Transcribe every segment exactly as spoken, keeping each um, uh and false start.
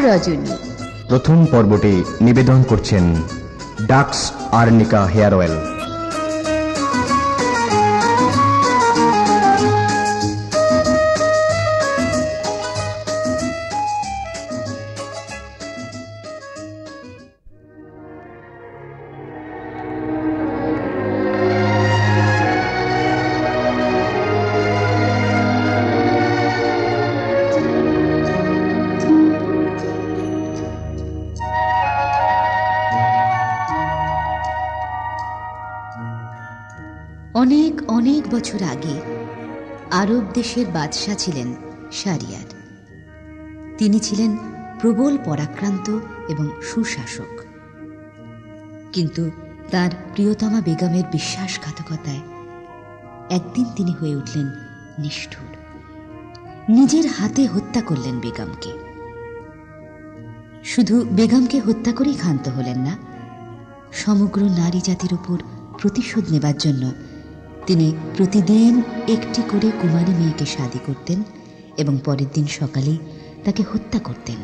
রজনী। প্রথম পর্বটি নিবেদন করছেন ডাক্স আর্নিকা হেয়ার অয়েল। অনেক অনেক বছর আগে আরব দেশের বাদশাহ ছিলেন শাহরিয়ার। তিনি ছিলেন প্রবল পরাক্রান্ত এবং সুশাসক, কিন্তু তার প্রিয়তমা বেগমের বিশ্বাসঘাতকতায় একদিন তিনি হয়ে উঠলেন নিষ্ঠুর। নিজের হাতে হত্যা করলেন বেগমকে। শুধু বেগমকে হত্যা করেই ক্ষান্ত হলেন না, সমগ্র নারী জাতির উপর প্রতিশোধ নেবার জন্য তিনি প্রতিদিন একটি করে কুমারী মেয়েকে শাদী করতেন এবং পরের দিন সকালে তাকে হত্যা করতেন।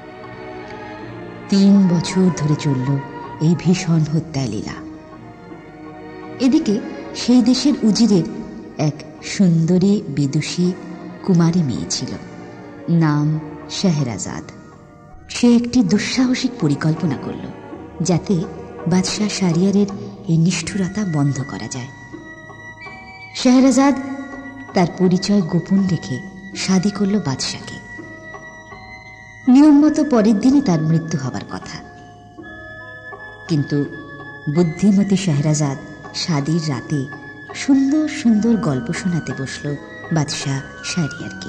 তিন বছর ধরে চলল এই ভীষণ হত্যা লীলা। এদিকে সেই দেশের উজিরের এক সুন্দরী বিদুষী কুমারী মেয়ে ছিল, নাম শাহরাজাদ। সে একটি দুঃসাহসিক পরিকল্পনা করল যাতে বাদশাহ শাহরিয়ারের এই নিষ্ঠুরতা বন্ধ করা যায়। শাহরাজাদ তার পরিচয় গোপন রেখে শাদী করল বাদশাকে। নিয়ম মতো পরের দিনই তার মৃত্যু হবার কথা, কিন্তু বুদ্ধিমতী শাহরাজাদ শাদীর রাতে সুন্দর সুন্দর গল্প শোনাতে বসল বাদশাহ শাহরিয়ারকে।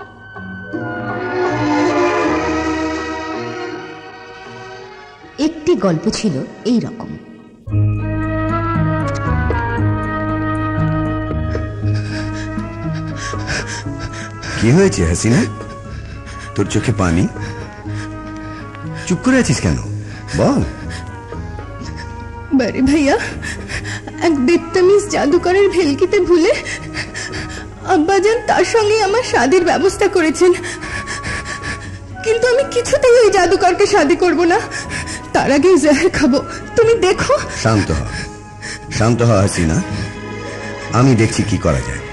একটি গল্প ছিল এই রকম। কি হয়েছে হাসিনা? তোর চোখে পানি? চুপ করে আছিস কেন? বল। বারে ভাইয়া, এক বেত্তামিজ জাদুকরের ভেলকিতে ভুলে আব্বাজান তার সঙ্গে আমার শাদীর ব্যবস্থা করেছেন, কিন্তু আমি কিছুতেই ওই জাদুকরকে শাদী করব না। তার আগে জহর খাবো। তুমি দেখো। শান্ত হ, শান্ত হ হাসিনা, আমি দেখছি কি করা যায়।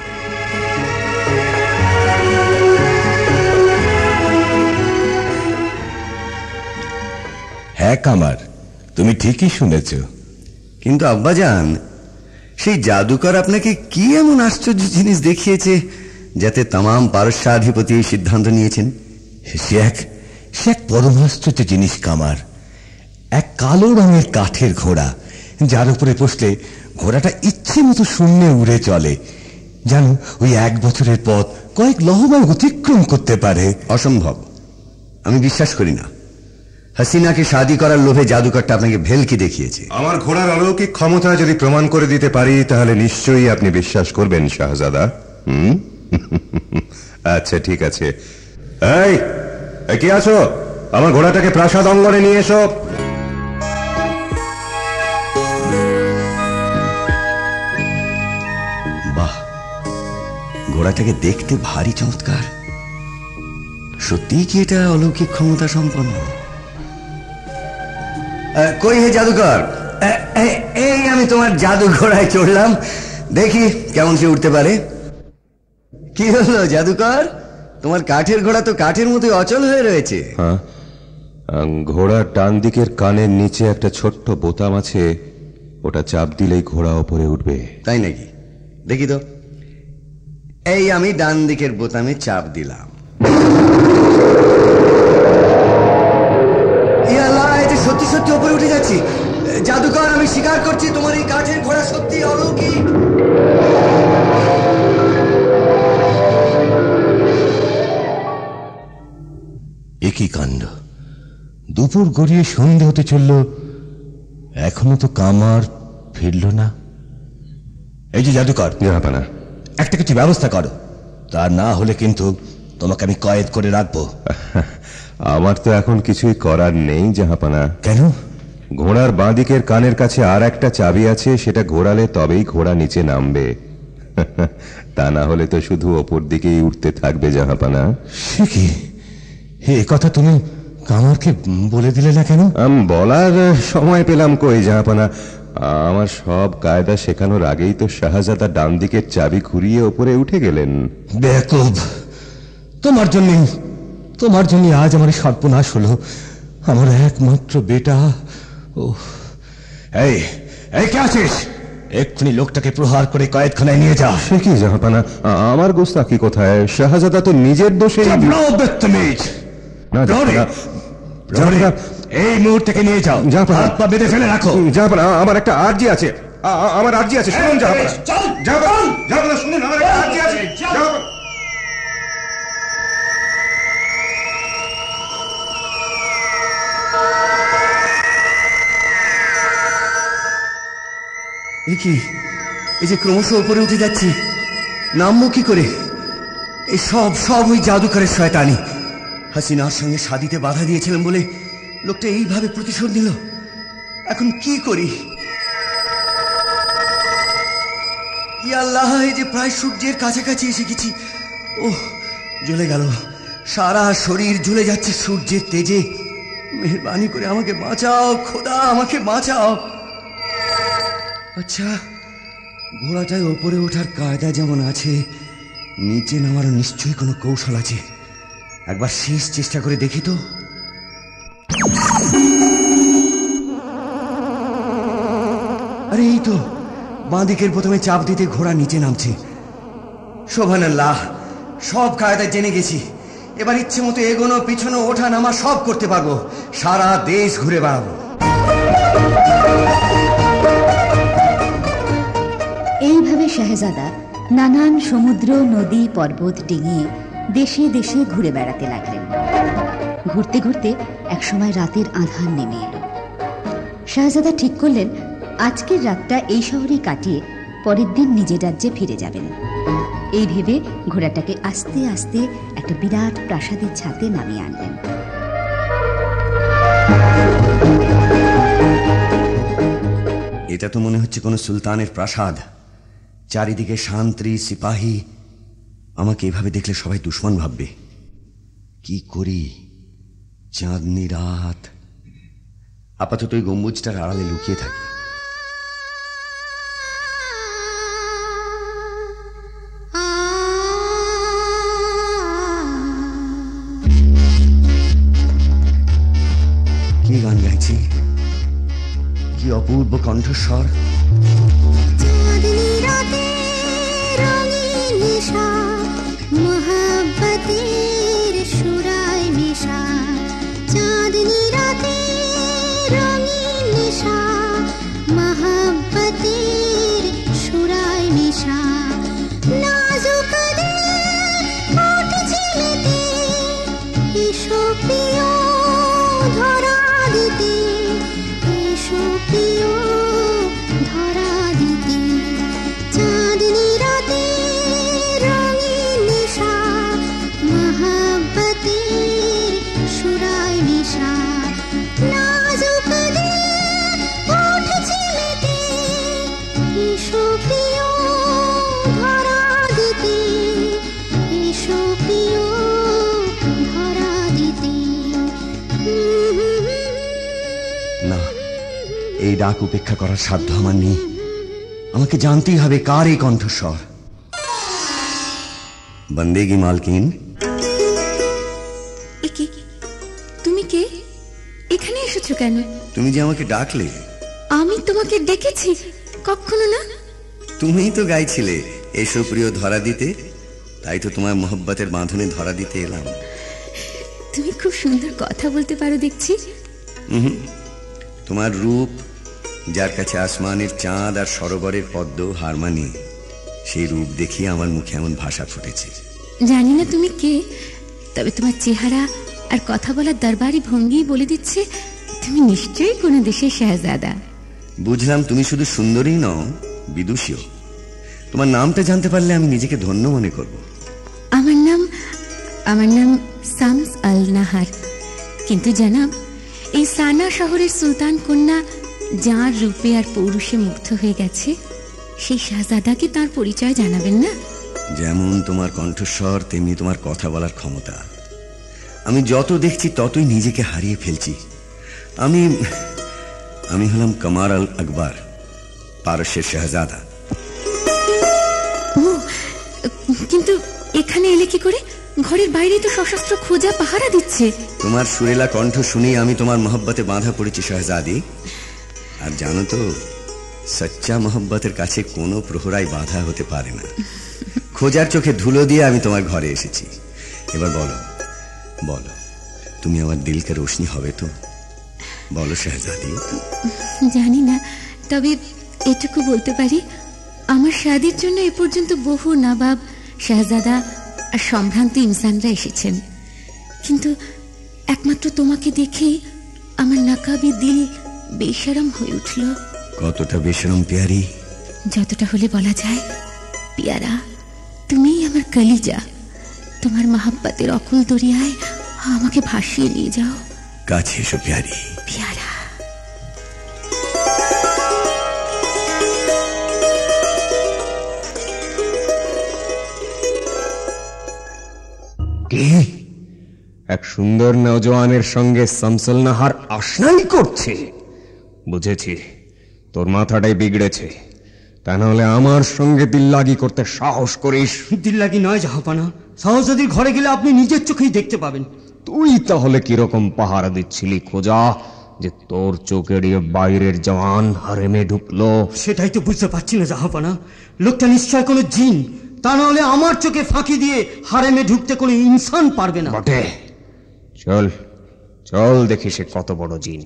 হ্যাঁ কামার, তুমি ঠিকই শুনেছ। কিন্তু আব্বাজান, সেই জাদুকর আপনাকে কি এমন আশ্চর্য জিনিস দেখিয়েছে যাতে তামাম পারস্যাধিপতি সিদ্ধান্ত নিয়েছেন? সে এক সে এক পরমাশ্চর্য জিনিস কামার। এক কালো রঙের কাঠের ঘোড়া, যার উপরে বসলে ঘোড়াটা ইচ্ছে মতো শূন্যে উড়ে চলে। জানো, ওই এক বছরের পথ কয়েক লহমায় অতিক্রম করতে পারে। অসম্ভব, আমি বিশ্বাস করি না। হাসিনাকে শাদী করার লোভে জাদুকরটা আপনাকে ভেলকি দেখিয়েছে। আমার ঘোড়ার অলৌকিক ক্ষমতা যদি প্রমাণ করে দিতে পারি তাহলে নিশ্চয়ই আপনি বিশ্বাস করবেন শাহজাদা। হুম, আচ্ছা ঠিক আছে। এই কি আছো? আমার ঘোড়াটাকে প্রাসাদ অঙ্গনে নিয়ে এসো। বাহ, ঘোড়াটাকে দেখতে ভারী চমৎকার। সত্যিই কি এটা অলৌকিক ক্ষমতা সম্পন্ন? কই হে জাদুকর, এই আমি তোমার জাদু ঘোড়ায় চড়লাম, দেখি কেমন সে উঠতে পারে। কি হলো জাদুকর, তোমার কাঠের ঘোড়া তো কাঠের মতোই অচল হয়ে রয়েছে। হ্যাঁ, ঘোড়ার ডান দিকের কানের নিচে একটা ছোট্ট বোতাম আছে, ওটা চাপ দিলেই ঘোড়া ওপরে উঠবে। তাই নাকি? দেখি তো। এই আমি ডান দিকের বোতামে চাপ দিলাম। সত্যি সত্যি উপরে উঠে যাচ্ছি। জাদুকর, আমি স্বীকার করছি তোমার এই কাঠের ঘোড়া সত্যি অলৌকিক। একই কাণ্ড! দুপুর গড়িয়ে সন্ধে হতে চলল, এখনো তো কামার ফিরল না। এই যে জাদুকর, জাহাপানা, একটা কিছু ব্যবস্থা করো, তা না হলে কিন্তু তোমাকে আমি কয়েদ করে রাখবো। আমার তো এখন কিছুই করার নেই জাহাপানা। কেন? ঘোড়ার বাঁ দিকের কানের কাছে আর একটা চাবি আছে, সেটা ঘোরালে তবেই ঘোড়া নিচে নামবে। তা না হলে তো শুধু ওপর দিকেই উঠতে থাকবে জাহাপানা। সে কি, এ কথা তুমি কামারকে বলে দিলে না কেন? বলার সময় পেলাম কই জাহাপানা। আমার সব কায়দা শেখানোর আগেই তো শাহজাদা ডান দিকের চাবি ঘুরিয়ে ওপরে উঠে গেলেন। বেকুব, তোমার জন্য তোমার জন্য আজ আমার সর্বনাশ হলো। আমার একমাত্র বেটা। ও এই এই কে আছিস? এক্ষুনি লোকটাকে প্রহার করে কয়েদখানায় নিয়ে যা। সে কি জাহাপানা, আমার গোস্তাকি কোথায়? শাহজাদা তো নিজের দোষে। এই মুহূর্তে নিয়ে যাও, হাত পা বেঁধে ফেলে রাখো। জাহাপানা, আমার একটা আর্জি আছে, আমার আর্জি আছে, শুনুন জাহাপানা। জাহাপানা শুনুন, আমার একটা আর্জি আছে। এ কি, এই যে ক্রমশ উপরে উঠে যাচ্ছি, নামবো কি করে? এই সব সব ওই জাদুকরের শয়তানি। হাসিনার সঙ্গে শাদিতে বাধা দিয়েছিলাম বলে লোকটা এইভাবে প্রতিশোধ নিল। এখন কি করি? ইয়া আল্লাহ, এই যে প্রায় সূর্যের কাছাকাছি এসে গেছি। ও জ্বলে গেল, সারা শরীর জ্বলে যাচ্ছে সূর্যের তেজে। মেহেরবানি করে আমাকে বাঁচাও খোদা, আমাকে বাঁচাও। আচ্ছা, ঘোড়াটায় ওপরে ওঠার কায়দা যেমন আছে, নিচে নামারও নিশ্চয়ই কোনো কৌশল আছে। একবার শেষ চেষ্টা করে দেখি তো। আরে এই তো, বাঁ দিকের প্রথমে চাপ দিতে ঘোড়া নিচে নামছে। সুবহানাল্লাহ, সব কায়দা জেনে গেছি। এবার ইচ্ছে মতো এগোনো পিছনো ওঠা নামা সব করতে পারবো। সারা দেশ ঘুরে বেড়াবো। এইভাবে শাহজাদা নানান সমুদ্র, নদী, পর্বত ডিঙিয়ে দেশে দেশে ঘুরে বেড়াতে লাগলেন। ঘুরতে ঘুরতে একসময় রাতের আঁধার নেমে এলো। শাহজাদা ঠিক করলেন আজকের রাতটা এই শহরেই কাটিয়ে পরের দিন নিজের রাজ্যে ফিরে যাবেন। এই ভেবে ঘোড়াটাকে আস্তে আস্তে একটা বিরাট প্রাসাদের ছাদে নামিয়ে আনলেন। এটা তো মনে হচ্ছে কোনো সুলতানের প্রাসাদ। চারিদিকে শান্তি, সিপাহী। আমাকে এভাবে দেখলে সবাই দুশ্মন ভাববে। কি করি? চাঁদনি রাত। আপাতত ওই গম্বুজটার আড়ালে লুকিয়ে থাকি। কি গান গাইছি? কি অপূর্ব কণ্ঠস্বর! মোহাব্বতের সুরায় মিশা, চাঁদনি রাতে রঙিন নিশা, মোহাব্বতের সুরায় মিশা, নাজুক দিল ছিলেতে, এসো প্রিয় ধরা দিতে, এসো প্রিয় ধরা দিতে, চাঁদনি রাতে রঙিন নিশা, মোহাব্বতের সুরায় মিশা, নাজুক দিল ছিলেতে, এসো প্রিয় ধরা দিতে, এসো প্রিয় ধরা দিতে। না, এই ডাক উপেক্ষা করার সাধ্য আমার নেই। আমাকে জানতেই হবে কার এই কণ্ঠস্বর। বন্দেগি মালকিন। তুমি কে? এখানে এসেছো কেন? তুমি যে আমাকে ডাকলে। আমি তোমাকে ডেকেছি? কখনো না। তুমিই তো গাইছিলে এসো প্রিয় ধরা দিতে, তাই তো তোমার মোহব্বতের বাঁধনে ধরা দিতে এলাম। তুমি খুব সুন্দর কথা বলতে পারো দেখছি। হুম, তোমার রূপ, যার কাছে আসমানের চাঁদ আর সরোবরের পদ্ম হার মানি, সেই রূপ দেখিয়ে আমার মুখে এমন ভাষা ফুটেছে। জানি না তুমি কে, তবে তোমার চেহারা আর কথা বলার দরবারি ভঙ্গি বলে দিচ্ছে তুমি নিশ্চয়ই কোনো দেশের শাহজাদা। বুঝলাম তুমি শুধু সুন্দরী নও, বিদুষীও। তোমার নামটা জানতে পারলে আমি নিজেকে ধন্য মনে করব। আমার নাম আমার নাম শামস আল নাহার। কিন্তু জানাব, এই সানা শহরের সুলতান কন্যা যার রূপে আর পৌরুষে মুগ্ধ হয়ে গেছে, সেই শাহজাদাকে তার পরিচয় জানাবেন না? যেমন তোমার কণ্ঠস্বর, তেমনি তোমার কথা বলার ক্ষমতা। আমি যত দেখছি ততই নিজেকে হারিয়ে ফেলছি। আমি আমি হলাম কামার আল আকবর, পারস্যের শাহজাদা। ও, কিন্তু এখানে এলে কি করে? ঘরের বাইরে তো সশস্ত্র খোঁজা পাহারা দিচ্ছে। তোমার সুরেলা কণ্ঠ শুনেই আমি তোমার মহব্বতে বাঁধা পড়েছি শাহজাদি। আর জানো তো, সচ্চা মহব্বতের কাছে কোনো প্রহরাই বাধা হতে পারে না। খোঁজার চোখে ধুলো দিয়ে আমি তোমার ঘরে এসেছি। এবার বলো বলো, তুমি আমার দিলকে রোশনি হবে তো? বলো শাহজাদি। জানি না, তবে এটুকু বলতে পারি, আমার শাদির জন্য এ পর্যন্ত বহু নবাব, শাহজাদা আর সম্ভ্রান্ত ইনসানরা এসেছেন, কিন্তু একমাত্র তোমাকে দেখেই আমার নাকাবি দিল বেশরম হয়ে উঠল। কতটা বেশরম পেয়ারি? যতটা হলে বলা যায় পিয়ারা। তুমিই আমার কলিজা। তোমার মহাব্বতের অকুল দরিয়ায় আমাকে ভাসিয়ে নিয়ে যাও। কাছে এসো পেয়ারি। পিয়ারা। কি এক সুন্দর নওজোয়ানের সঙ্গে শামসুল নাহার আশনাই করছে? বুঝেছি, তোর মাথাটাই বিগড়েছে। তা নাহলে আমার সঙ্গে দিল্লাগি করতে সাহস করিস? দিল্লাগি নয় জাহাপানা, শাহজাদির ঘরে গেলে আপনি নিজের চোখেই দেখতে পাবেন। তুই তাহলে কিরকম পাহারা দিচ্ছিলি খোঁজা, যে তোর চোখে দিয়ে বাইরের জওয়ান হারেমে ঢুকলো? সেটাই তো বুঝতে পারছি না জাহাপানা। লোকটা নিশ্চয় কোনো জিন, তা নাহলে আমার চোখে ফাঁকি দিয়ে হারেমে ঢুকতে কোনো ইনসান পারবে না। বটে, চল চল দেখি সে কত বড় জিন।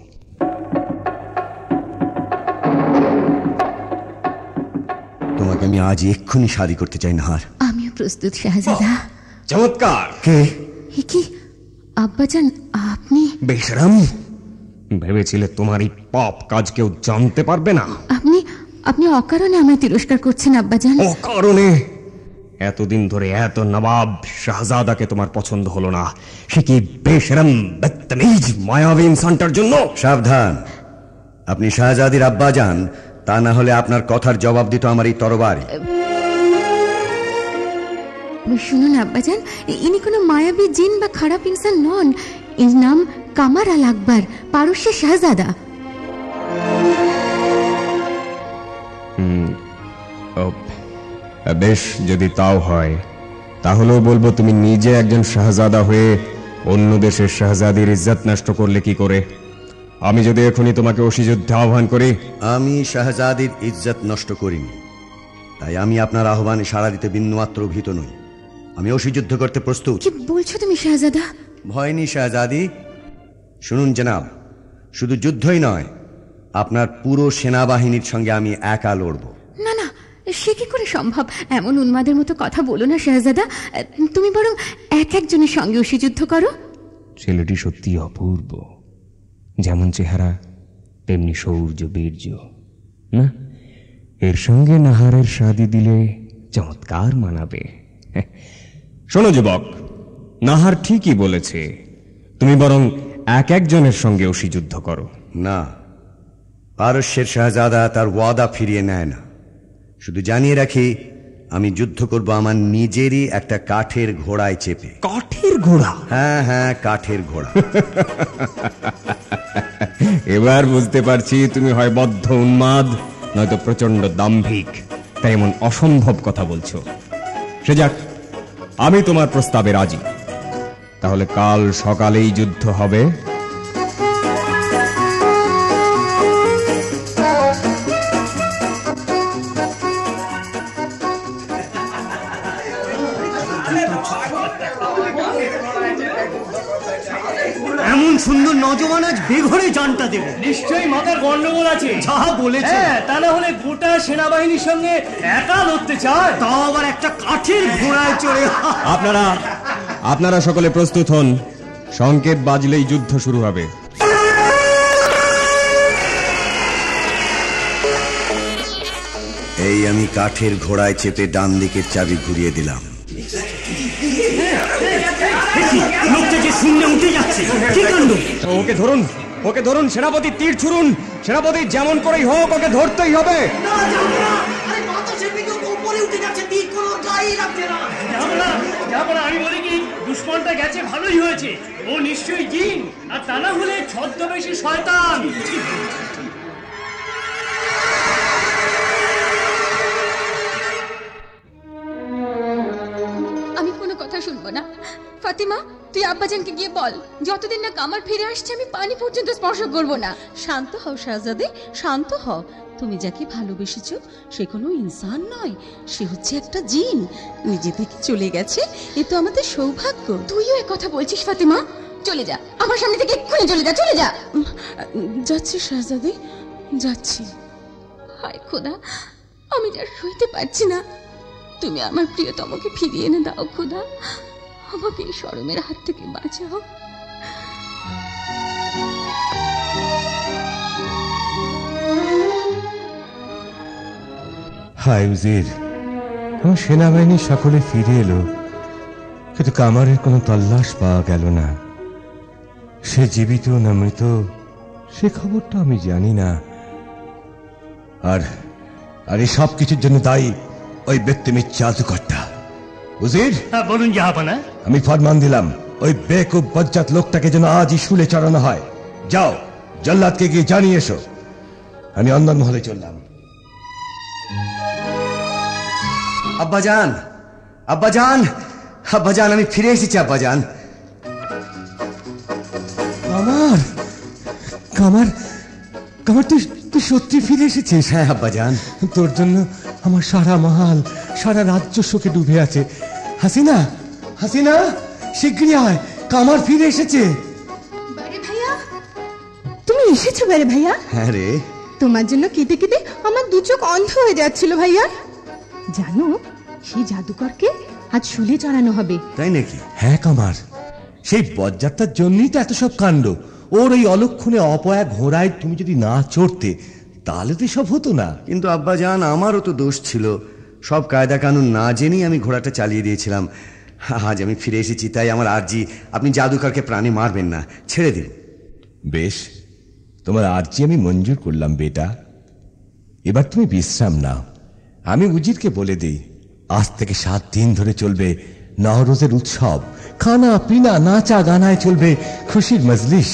তোমাকে আমি আজ এক্ষুনি শাদী করতে চাই নাহার। আমিও প্রস্তুত শাহজাদা। চমৎকার। কে? কি আব্বাজান, আপনি? বেশরম, ভেবেছিলে তোমার এই পাপ কাজ কেউ জানতে পারবে না? আপনি আপনি অকারণে আমায় তিরস্কার করছেন আব্বাজান। অকারণে? এতদিন ধরে এত নবাব শাহজাদাকে তোমার পছন্দ হলো না, সে কি বেশরম বদতমিজ মায়াবী ইনসানটার জন্য? সাবধান, আপনি শাহজাদির আব্বা যান, তা না হলে আপনার কথার জবাব দিত আমার এই তরবারি। শুনুন আব্বাজান, ইনি কোনো মায়াবী জিন বা খারাপ ইনসান নন। এর নাম কামার আল আকবর, পারস্যের শাহজাদা। হুম, বেশ, যদি তাও হয় তাহলেও বলবো তুমি নিজে একজন শাহজাদা হয়ে অন্য দেশের শাহজাদির ইজ্জত নষ্ট করলে কি করে? আমি যদি এখনই তোমাকে অসিযুদ্ধে আহ্বান করি? আমি শাহজাদির ইজ্জত নষ্ট করিনি, তাই আমি আপনার আহ্বানে সাড়া দিতে বিন্দুমাত্র ভীত নই। আমি অসিযুদ্ধ করতে প্রস্তুত। কি বলছো তুমি শাহজাদা? ভয় নেই শাহজাদি। শুনুন জনাব, শুধু যুদ্ধই নয়, আপনার পুরো সেনাবাহিনীর সঙ্গে আমি একা লড়ব। না না, সে কি করে সম্ভব? এমন উন্মাদের মতো কথা বলো না শাহজাদা। তুমি বরং এক একজনের সঙ্গে অসিযুদ্ধ করো। ছেলেটি সত্যি অপূর্ব, যেমন চেহারা তেমনি শৌর্য বীর্য। না, এর সঙ্গে নাহারের শাদী দিলে চমৎকার মানাবে। শোনো যুবক, নাহার ঠিকই বলেছে, তুমি বরং এক একজনের সঙ্গে অসিযুদ্ধ করো। না, পারস্যের শাহজাদা তার ওয়াদা ফিরিয়ে নেয় না। শুধু জানিয়ে রাখি, আমি যুদ্ধ করব আমার নিজেরই একটা কাঠের ঘোড়ায় চেপে। কাঠের ঘোড়া? হ্যাঁ হ্যাঁ, কাঠের ঘোড়া। এবার বুঝতে পারছি তুমি হয় বদ্ধ উন্মাদ, নয়তো প্রচন্ড দাম্ভিক, তাই এমন অসম্ভব কথা বলছো। সে যাক, আমি তোমার প্রস্তাবে রাজি। তাহলে কাল সকালেই যুদ্ধ হবে। এমন সুন্দর নজওয়ান আজ বেঘরে জানটা দেবে। নিশ্চয়ই মাথার গন্ডগোল আছে। যা বলেছে, তা না হলে গোটা সেনাবাহিনীর সঙ্গে একা লড়তে চায়, তাও আবার একটা কাঠের ঘোড়ায় চড়ে। আপনারা আপনারা সকলে প্রস্তুত হন, সংকেত বাজলেই যুদ্ধ শুরু হবে। এই আমি কাঠের ঘোড়ায় চেপে ডান দিকের চাবি ঘুরিয়ে দিলাম। লোকটা যে শূন্যে উঠে যাচ্ছে, কি কাণ্ড! ওকে ধরুন, ওকে ধরুন সেনাপতি, তীর ছুড়ুন। সেনাপতি যেমন করেই হোক ওকে ধরতেই হবে। আরে বাতাসের দিকে উপরে উঠে যাচ্ছে, তীর কোনো গায়ে লাগছে না। আমি বলি কি, দুশ্মনটা গেছে ভালোই হয়েছে। ও নিশ্চয়ই জিন, আর তা না হলে ছদ্মবেশী শয়তান। আমি কোনো কথা শুনবো না। ফাতিমা, তুই আব্বাজানকে গিয়ে বল যতদিন না কামার ফিরে আসছে আমি পানি পর্যন্ত স্পর্শ করবো না। শান্ত হও শাহজাদে, শান্ত হও। তুমি যাকে ভালোবেসেছো সে কোনো ইনসান নয়, সে হচ্ছে একটা জিন। নিজে থেকে চলে গেছে, এ তো আমাদের সৌভাগ্য। তুইও এ কথা বলছিস ফাতিমা? চলে যা, আমার সামনে থেকে এক্ষুনি চলে যা, চলে যা। যাচ্ছি শাহজাদে, যাচ্ছি। হায় খোদা, আমি আর সইতে পারছি না। তুমি আমার প্রিয়তমকে ফিরিয়ে এনে দাও খোদা, আমাকে এই শরমের হাত থেকে বাঁচাও। হায় উজির, আমার সেনাবাহিনী সকলে ফিরে এলো, কিন্তু কামারের কোনো তল্লাশ পাওয়া গেল না। সে জীবিত না মৃত সে খবরটা আমি জানি না। আর আর এই সব কিছুর জন্য দায়ী ওই ব্যক্তিমির জাদুকরটা। উজির, বলুন জাহাপানা। আমি ফরমান দিলাম ওই বেকুব বজ্জাত লোকটাকে যেন আজই শুলে চড়ানো হয়। যাও, জল্লাদকে গিয়ে জানিয়ে এসো। আমি অন্দর মহলে চললাম। আব্বাজান, আব্বাজান, আব্বাজান, আমি ফিরে এসেছি আব্বাজান। কামার, কামার, কামার, তুই তুই সত্যি ফিরে এসেছিস? হ্যাঁ আব্বাজান। তোর জন্য আমার সারা মহাল, সারা রাজ্য শোকে ডুবে আছে। হাসিনা, হাসিনা, শীঘ্রই আয়, কামার ফিরে এসেছে। বারে ভাইয়া, তুমি এসেছো? বারে ভাইয়া, হ্যাঁ রে, তোমার জন্য কেঁদে কেঁদে আমার দু চোখ অন্ধ হয়ে যাচ্ছিল ভাইয়া। জানো, সেই জাদুকরকে আজ শুলে চড়ানো হবে। তাই নাকি? হ্যাঁ কামার, সেই বজ্জাতটার জন্যই তো এত সব কাণ্ড। ওর এই অলক্ষণে অপয়া ঘোড়ায় তুমি যদি না চড়তে তাহলে তো সব হতো না। কিন্তু আব্বাজান, আমারও তো দোষ ছিল। সব কায়দা কানুন না জেনেই আমি ঘোড়াটা চালিয়ে দিয়েছিলাম। আজ আমি ফিরে এসেছি, তাই আমার আর্জি, আপনি জাদুকরকে প্রাণে মারবেন না, ছেড়ে দিন। বেশ, তোমার আর্জি আমি মঞ্জুর করলাম বেটা। এবার তুমি বিশ্রাম নাও। আমি উজিরকে বলে দিই, আজ থেকে সাত দিন ধরে চলবে নওরোজের উৎসব। খানা পিনা নাচা গানায় চলবে খুশির মজলিস।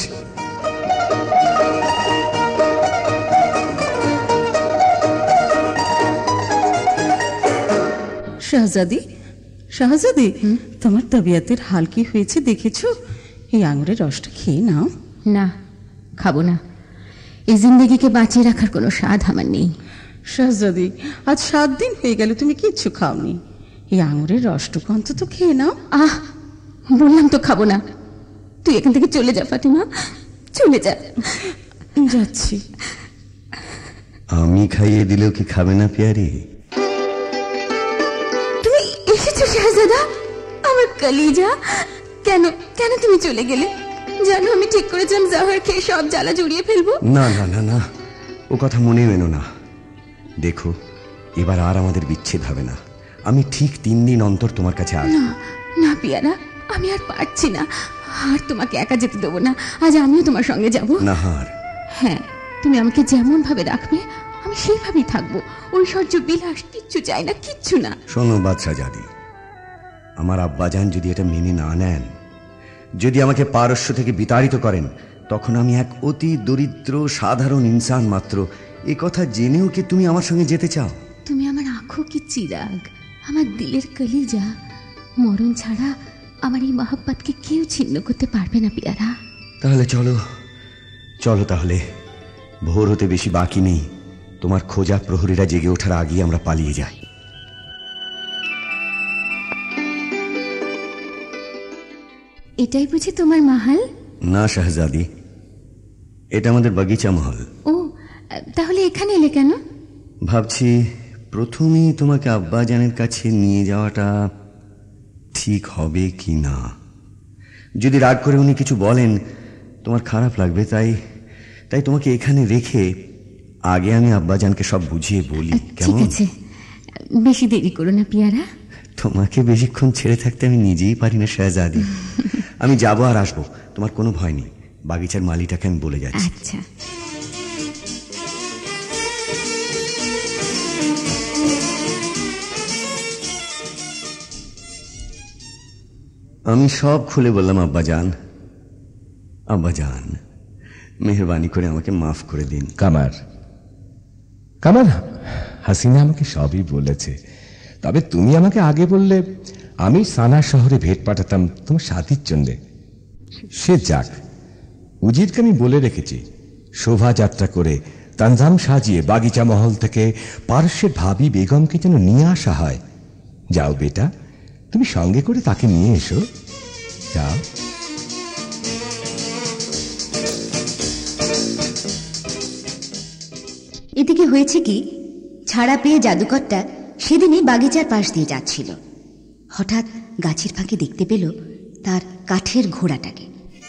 শাহজাদি, শাহজাদি, তোমার তবিয়তের হাল কি হয়েছে দেখেছো? এই আঙুরের রসটা খেয়ে নাও। না, খাবো না। এই জিন্দেগিকে বাঁচিয়ে রাখার কোনো স্বাদ আমার নেই। শাহজাদি, আজ সাত দিন হয়ে গেল তুমি কিচ্ছু খাওনি। এই আঙুরের রসটুকু অন্তত খেয়ে নাও। আহ, বললাম তো খাবো না। তুই এখান থেকে চলে যা ফাতিমা, চলে যা। যাচ্ছি। আমি খাইয়ে দিলেও কি খাবে না পেয়ারি? তুমি এসেছো শাহজাদা, আমার কলিজা। কেন কেন তুমি চলে গেলে? জানো আমি ঠিক করেছিলাম জহর খেয়ে সব জ্বালা জড়িয়ে ফেলবো। না না না না, ও কথা মনে মেনো না। দেখো, এবার আর আমাদের বিচ্ছেদ হবে না। আমি ঠিক তিন দিন অন্তর তোমার কাছে আসবো। না না পিয়ারা, আমি আর পারছি না। আর তোমাকে একা যেতে দেবো না। আজ আমিও তোমার সঙ্গে যাব। নাহার, হ্যাঁ, তুমি আমাকে যেমন ভাবে রাখবে আমি সেইভাবেই থাকবো। ঐশ্বর্য বিলাস কিচ্ছু চাই না, কিচ্ছু না। শোনো বাদশাহজাদি, আমার আব্বাজান যদি এটা মেনে না নেন, যদি আমাকে পারস্য থেকে বিতাড়িত করেন, তখন আমি এক অতি দরিদ্র সাধারণ ইনসান মাত্র। এ কথা জেনেও কি তুমি আমার সঙ্গে যেতে চাও? তুমি আমার আঁখো কি চিরাগ, আমার দিলের কলিজা। মরণ ছাড়া আমার এই মহব্বতকে কেউ ছিন্ন করতে পারবে না পিয়ারা। তাহলে চলো, চলো তাহলে। ভোর হতে বেশি বাকি নেই। তোমার খোঁজা প্রহরীরা জেগে ওঠার আগেই আমরা পালিয়ে যাই। এটাই বুঝি তোমার মহল? না শাহজাদি, এটা আমাদের বাগিচা মহল। ও, তাহলে এখানে এলে কেন? ভাবছি প্রথমেই তোমাকে আব্বাজানের কাছে নিয়ে যাওয়াটা ঠিক হবে কি না। যদি রাগ করে উনি কিছু বলেন তোমার খারাপ লাগবে, তাই তাই তোমাকে এখানে রেখে আগে আমি আব্বাজানকে সব বুঝিয়ে বলি, কেমন? ঠিক আছে, বেশি দেরি করো না পিয়ারা। তোমাকে বেশিক্ষণ ছেড়ে থাকতে আমি নিজেই পারি না শাহজাদি। আমি যাবো আর আসবো, তোমার কোনো ভয় নেই। বাগিচার মালিটাকে আমি বলে যাচ্ছি। আচ্ছা। আমি সব খুলে বললাম আব্বাজান। আব্বাজান, মেহরবানি করে আমাকে মাফ করে দিন। কামার কামার হাসিনা আমাকে সবই বলেছে, তবে তুমি আমাকে আগে বললে আমি সানা শহরে ভেট পাঠাতাম তোমার সাথীর জন্যে। সে যাক, উজিরকে আমি বলে রেখেছি শোভাযাত্রা করে তানজাম সাজিয়ে বাগিচা মহল থেকে পারস্যের ভাবি বেগমকে যেন নিয়ে আসা হয়। যাও বেটা, তুমি সঙ্গে করে তাকে নিয়ে এসো, যাও। এদিকে হয়েছে কি, ছাড়া পেয়ে জাদুকরটা সেদিনই বাগিচার পাশ দিয়ে যাচ্ছিল। হঠাৎ গাছের ফাঁকে দেখতে পেল তার কাঠের ঘোড়াটাকে।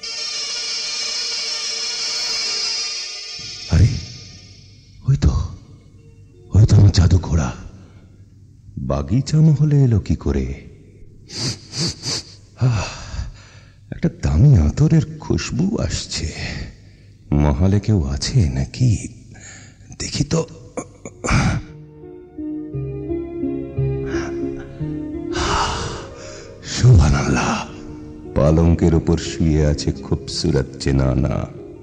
আরে ওই তো ওই তো আমার জাদু ঘোড়া। বাগিচা মহলে এলো কি করে? একটা দামি আতরের খুশবু আসছে। মহলে কেউ আছে নাকি দেখি তো। সুবহানাল্লাহ, পালঙ্কের উপর শুয়ে আছে খুবসুরত চেনানা।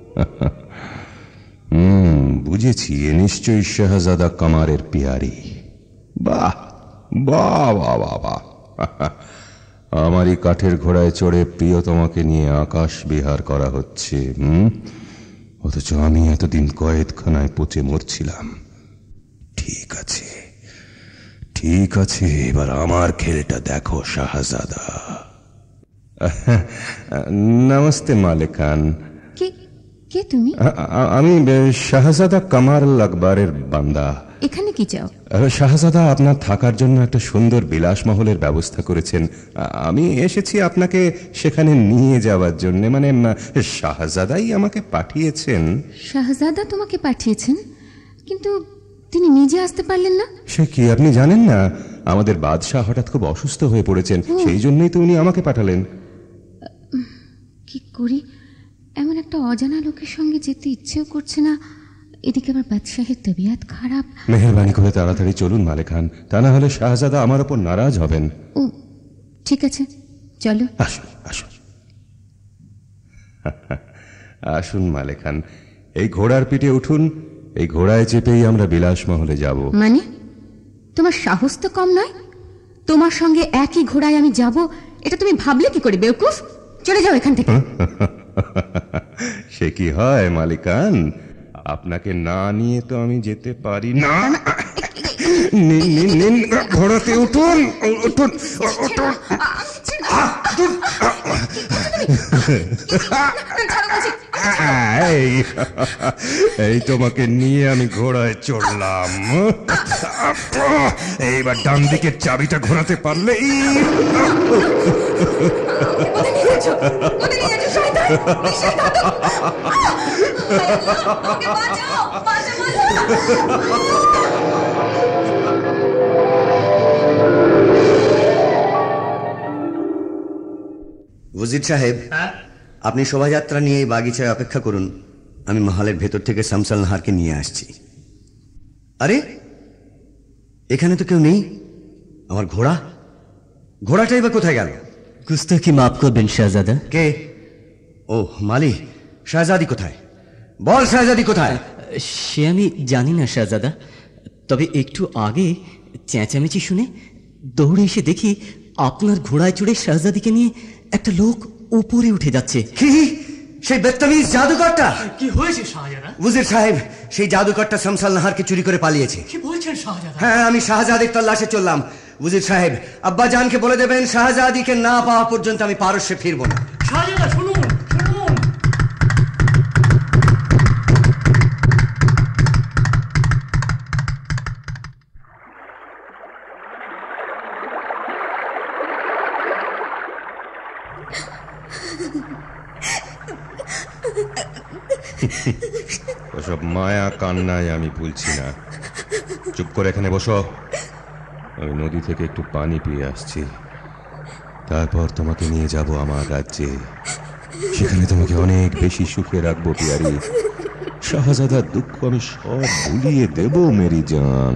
হুম, বুঝেছি, এ নিশ্চয়ই শাহজাদা কামারের পিয়ারি। বাহ বাহ বাহ বাহ বাহ! আমারই কাঠের ঘোড়ায় চড়ে প্রিয়তমাকে নিয়ে আকাশ বিহার করা হচ্ছে। হুম, অথচ আমি এতদিন কয়েদখানায় পচে মরছিলাম। ঠিক আছে ঠিক আছে, এবার আমার খেলটা দেখো শাহজাদা। নমস্তে মালিকান। কে কে তুমি? আমি শাহজাদা কামার আকবরের বান্দা। এখানে কি চাও? শাহজাদা আপনার থাকার জন্য একটা সুন্দর বিলাসমহলের ব্যবস্থা করেছেন। আমি এসেছি আপনাকে সেখানে নিয়ে যাওয়ার জন্য, মানে শাহজাদাই আমাকে পাঠিয়েছেন। শাহজাদা তোমাকে পাঠিয়েছেন? কিন্তু তিনি নিজে আসতে পারলেন না? সে কি, আপনি জানেন না আমাদের বাদশাহ হঠাৎ খুব অসুস্থ হয়ে পড়েছেন, সেই জন্যই তো উনি আমাকে পাঠালেন। কি করি, এমন একটা অজানা লোকের সঙ্গে যেতে ইচ্ছেও করছে না, এদিকে আবার বাদশাহের তবিয়ত খারাপ। মেহেরবানি করে তাড়াতাড়ি চলুন মালিকান, তা না হলে শাহজাদা আমার ওপর নারাজ হবেন। ও ঠিক আছে, চলো। আসুন আসুন আসুন মালিকান, এই ঘোড়ার পিঠে উঠুন। এই ঘোড়ায় চেপেই আমরা বিলাসমহলে যাব। মানে তোমার সাহস তো কম নয়, তোমার সঙ্গে একই ঘোড়ায় আমি যাব, এটা তুমি ভাবলে কি করে বেওকুফ? চলে যাও এখান থেকে। সে কি হয় মালিকান, আপনাকে না নিয়ে তো আমি যেতে পারি না। ঘোড়াতে উঠুন উঠুন উঠুন। এই তোমাকে নিয়ে আমি ঘোড়ায় চড়লাম, এইবার ডান দিকের চাবিটা ঘোরাতে পারলেই। ওজির সাহেব, আপনি শোভাযাত্রা নিয়ে এই বাগিচায় অপেক্ষা করুন, আমি মহলের ভেতর থেকে শামসাল নাহারকে নিয়ে আসছি। আরে এখানে তো কেউ নেই, আমার ঘোড়া ঘোড়াটাই বা কোথায় গেল? গুস্তাখি মাফ করবেন শাহজাদা। কে? ও মালি, শাহজাদি কোথায়? বল শাহজাদি কোথায়? সে আমি জানি না শাহজাদা, তবে একটু আগে চেঁচামেচি শুনে দৌড়ে এসে দেখি আপনার ঘোড়ায় চড়ে শাহজাদিকে নিয়ে একটা লোক উপরে উঠে যাচ্ছে। কি? সেই বেত্তামিজ জাদুকরটা? কি হয়েছে শাহজাদা? উজির সাহেব, সেই জাদুকরটা শামসাল নাহারকে চুরি করে পালিয়েছে। কি বলছেন শাহজাদা? হ্যাঁ, আমি শাহজাদির তল্লাশে চললাম। উজির সাহেব, আব্বা জানকে বলে দেবেন শাহজাদিকে না পাওয়া পর্যন্ত আমি পারস্যে ফিরবো না। শাহজাদা শুনুন শুনুন। ওসব মায়া কান্নায় আমি ভুলছি না। চুপ করে এখানে বসো, আমি নদী থেকে একটু পানি পেয়ে আসছি, তারপর তোমাকে নিয়ে যাব আমার রাজ্যে। সেখানে তোমাকে অনেক বেশি সুখে রাখবো পিয়ারি। শাহজাদার দুঃখ আমি সব ভুলিয়ে দেব মেরি জান।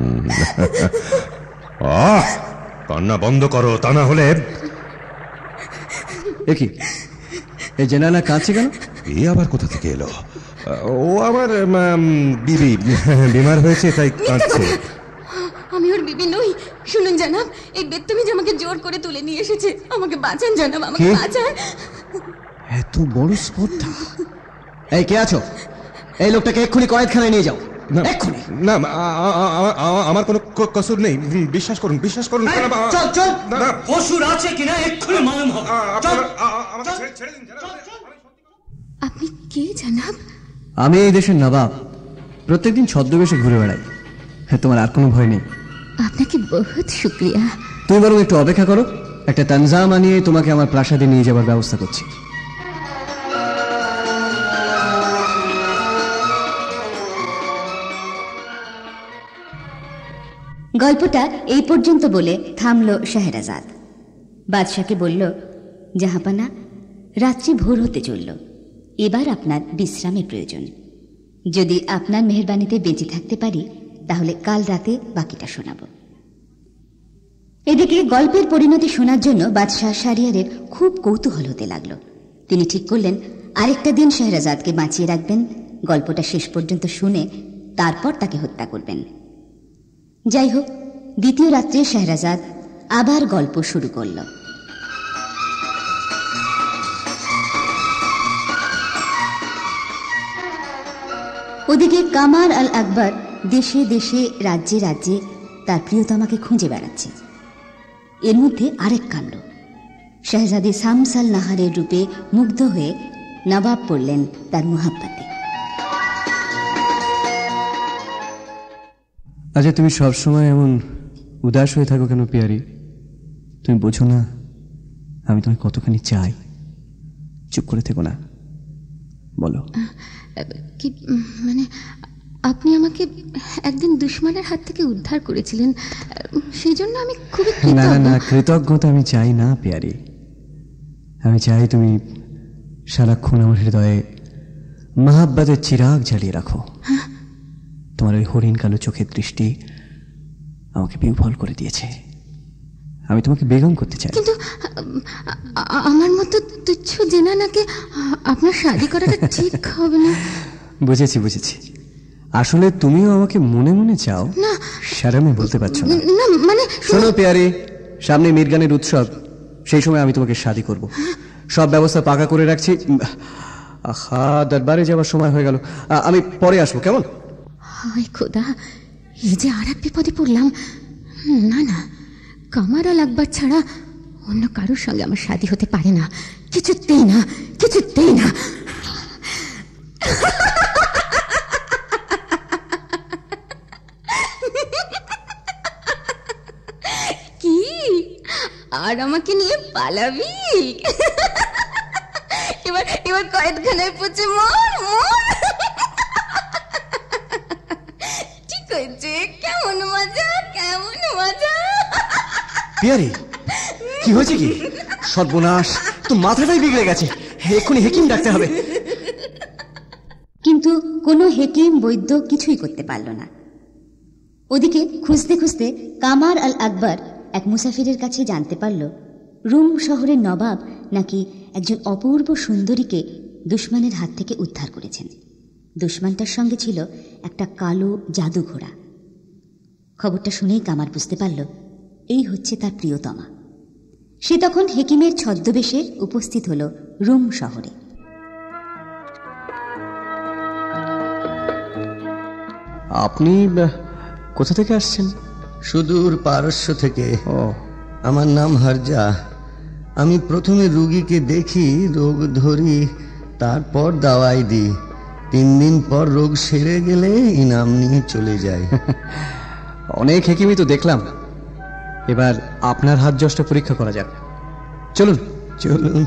আহ, কান্না বন্ধ করো, তা না হলে এ কি, এই জেনানা কাঁদছে কেন? এ আবার কোথা থেকে এলো? ও আবার উম, বিবি বিমার হয়েছে তাই কাঁদছে। আমি ওর বিবি নই। শুনুন জানাব, এই বেত্তমিজ আমাকে জোর করে তুলে নিয়ে এসেছে। আমাকে বাঁচান জানাব, আমাকে বাঁচান। এত বড় স্পর্ধা! এই কে আছো? এই লোকটাকে এক্ষুনি কয়েদখানায় নিয়ে যাও, এক্ষুনি। না, আমার কোনো কসুর নেই, বিশ্বাস করুন, বিশ্বাস করুন। চল চল, কসুর আছে কিনা এক্ষুনি মালুম হবে। আপনি কে জানাব? আমি এই দেশের নবাব, প্রত্যেকদিন ছদ্মবেশে ঘুরে বেড়াই। তোমার আর কোনো ভয় নেই। আপনাকে বহুত শুক্রিয়া। তুমি বরং একটু অপেক্ষা করো, একটা তানজাম আনিয়ে তোমাকে আমার প্রাসাদে নিয়ে যাবার ব্যবস্থা করছি। গল্পটা এই পর্যন্ত বলে থামল শাহরাজাদ। বাদশাকে বলল, জাহাপানা, রাত্রি ভোর হতে চলল, এবার আপনার বিশ্রামের প্রয়োজন। যদি আপনার মেহেরবানিতে বেঁচে থাকতে পারি তাহলে কাল রাতে বাকিটা শোনাব। এদিকে গল্পের পরিণতি শোনার জন্য বাদশাহ শাহরিয়ারের খুব কৌতূহল হতে লাগলো। তিনি ঠিক করলেন আরেকটা দিন শাহরাজাদকে বাঁচিয়ে রাখবেন, গল্পটা শেষ পর্যন্ত শুনে তারপর তাকে হত্যা করবেন। যাই হোক, দ্বিতীয় রাত্রে শাহরাজাদ আবার গল্প শুরু করল। ওদিকে কামার আল আকবর দেশে দেশে রাজ্যে রাজ্যে তার প্রিয়তমাকে খুঁজে বেড়াচ্ছে। এর মধ্যে আরেক কাণ্ড, শাহজাদে শামসাল নাহারের রূপে মুগ্ধ হয়ে নবাব পড়লেন তার মুহাব্বতে। আচ্ছা, তুমি সবসময় এমন উদাস হয়ে থাকো কেন পিয়ারি? তুমি বোঝো না আমি তোমায় কতখানি চাই? চুপ করে থেকো না, বলো। কি মানে, আপনি আমাকে একদিন দুশমনের হাত থেকে উদ্ধার করেছিলেন, সেই জন্য আমি খুবই কৃতজ্ঞ। না না না, কৃতজ্ঞতা আমি চাই না পিয়ারি। আমি চাই তুমি সারাক্ষণ আমার হৃদয়ে মহাব্বতের চিরাগ জ্বালিয়ে রাখো। তোমার ওই হরিণ কালো চোখের দৃষ্টি আমাকে বিহ্বল করে দিয়েছে। আমি তোমাকে বেগম করতে চাই। কিন্তু আমার মতো তুচ্ছ জেনানাকে আপনার শাদী করাটা ঠিক হবে না। বুঝেছি বুঝেছি, আসলে তুমিও আমাকে মনে মনে চাও, না শরমে বলতে পারছো না। না মানে, শোনো পিয়ারি, সামনে মিরগানের উৎসব, সেই সময় আমি তোমাকে শাদী করব। সব ব্যবস্থা পাকা করে রাখছি। আহা, দরবারে যাওয়ার সময় হয়ে গেল, আমি পরে আসবো, কেমন? হায় খোদা, এই যে আর এক বিপদে পড়লাম। না না, কামার আল আকবর ছাড়া অন্য কারোর সঙ্গে আমার শাদী হতে পারে না, কিছুতেই না, কিছুতেই না। কি, আর আমাকে নিয়ে পালাবি? এবার এবার কয়েদখানায় পচে মর মর। ঠিক হয়েছে, কেমন মজা, কেমন মজা। পিয়ারি, কি হয়েছে? কি সর্বনাশ, তো মাথাটাই বিগড়ে গেছে, এক্ষুনি হেকিম ডাকতে হবে। কিন্তু কোনো হেকিম বৈদ্য কিছুই করতে পারল না। ওদিকে খুঁজতে খুঁজতে কামার আল আকবর এক মুসাফিরের কাছে জানতে পারল রুম শহরের নবাব নাকি একজন অপূর্ব সুন্দরীকে দুশমনের হাত থেকে উদ্ধার করেছেন। দুশমনটার সঙ্গে ছিল একটা কালো জাদু ঘোড়া। খবরটা শুনেই কামার বুঝতে পারল এই হচ্ছে তার প্রিয়তমা। সে তখন হেকিমের ছদ্মবেশে উপস্থিত হল রুম শহরে। আপনি কোথা থেকে আসছেন? সুদূর পারস্য থেকে। ও, আমার নাম হারজা। আমি প্রথমে রুগীকে দেখি, রোগ ধরি, তারপর দাওয়াই দিই। তিন দিন পর রোগ সেরে গেলে ইনাম নিয়ে চলে যাই। অনেক হেকিমই তো দেখলাম, এবার আপনার হাত যশটা পরীক্ষা করা যাক। চলুন চলুন।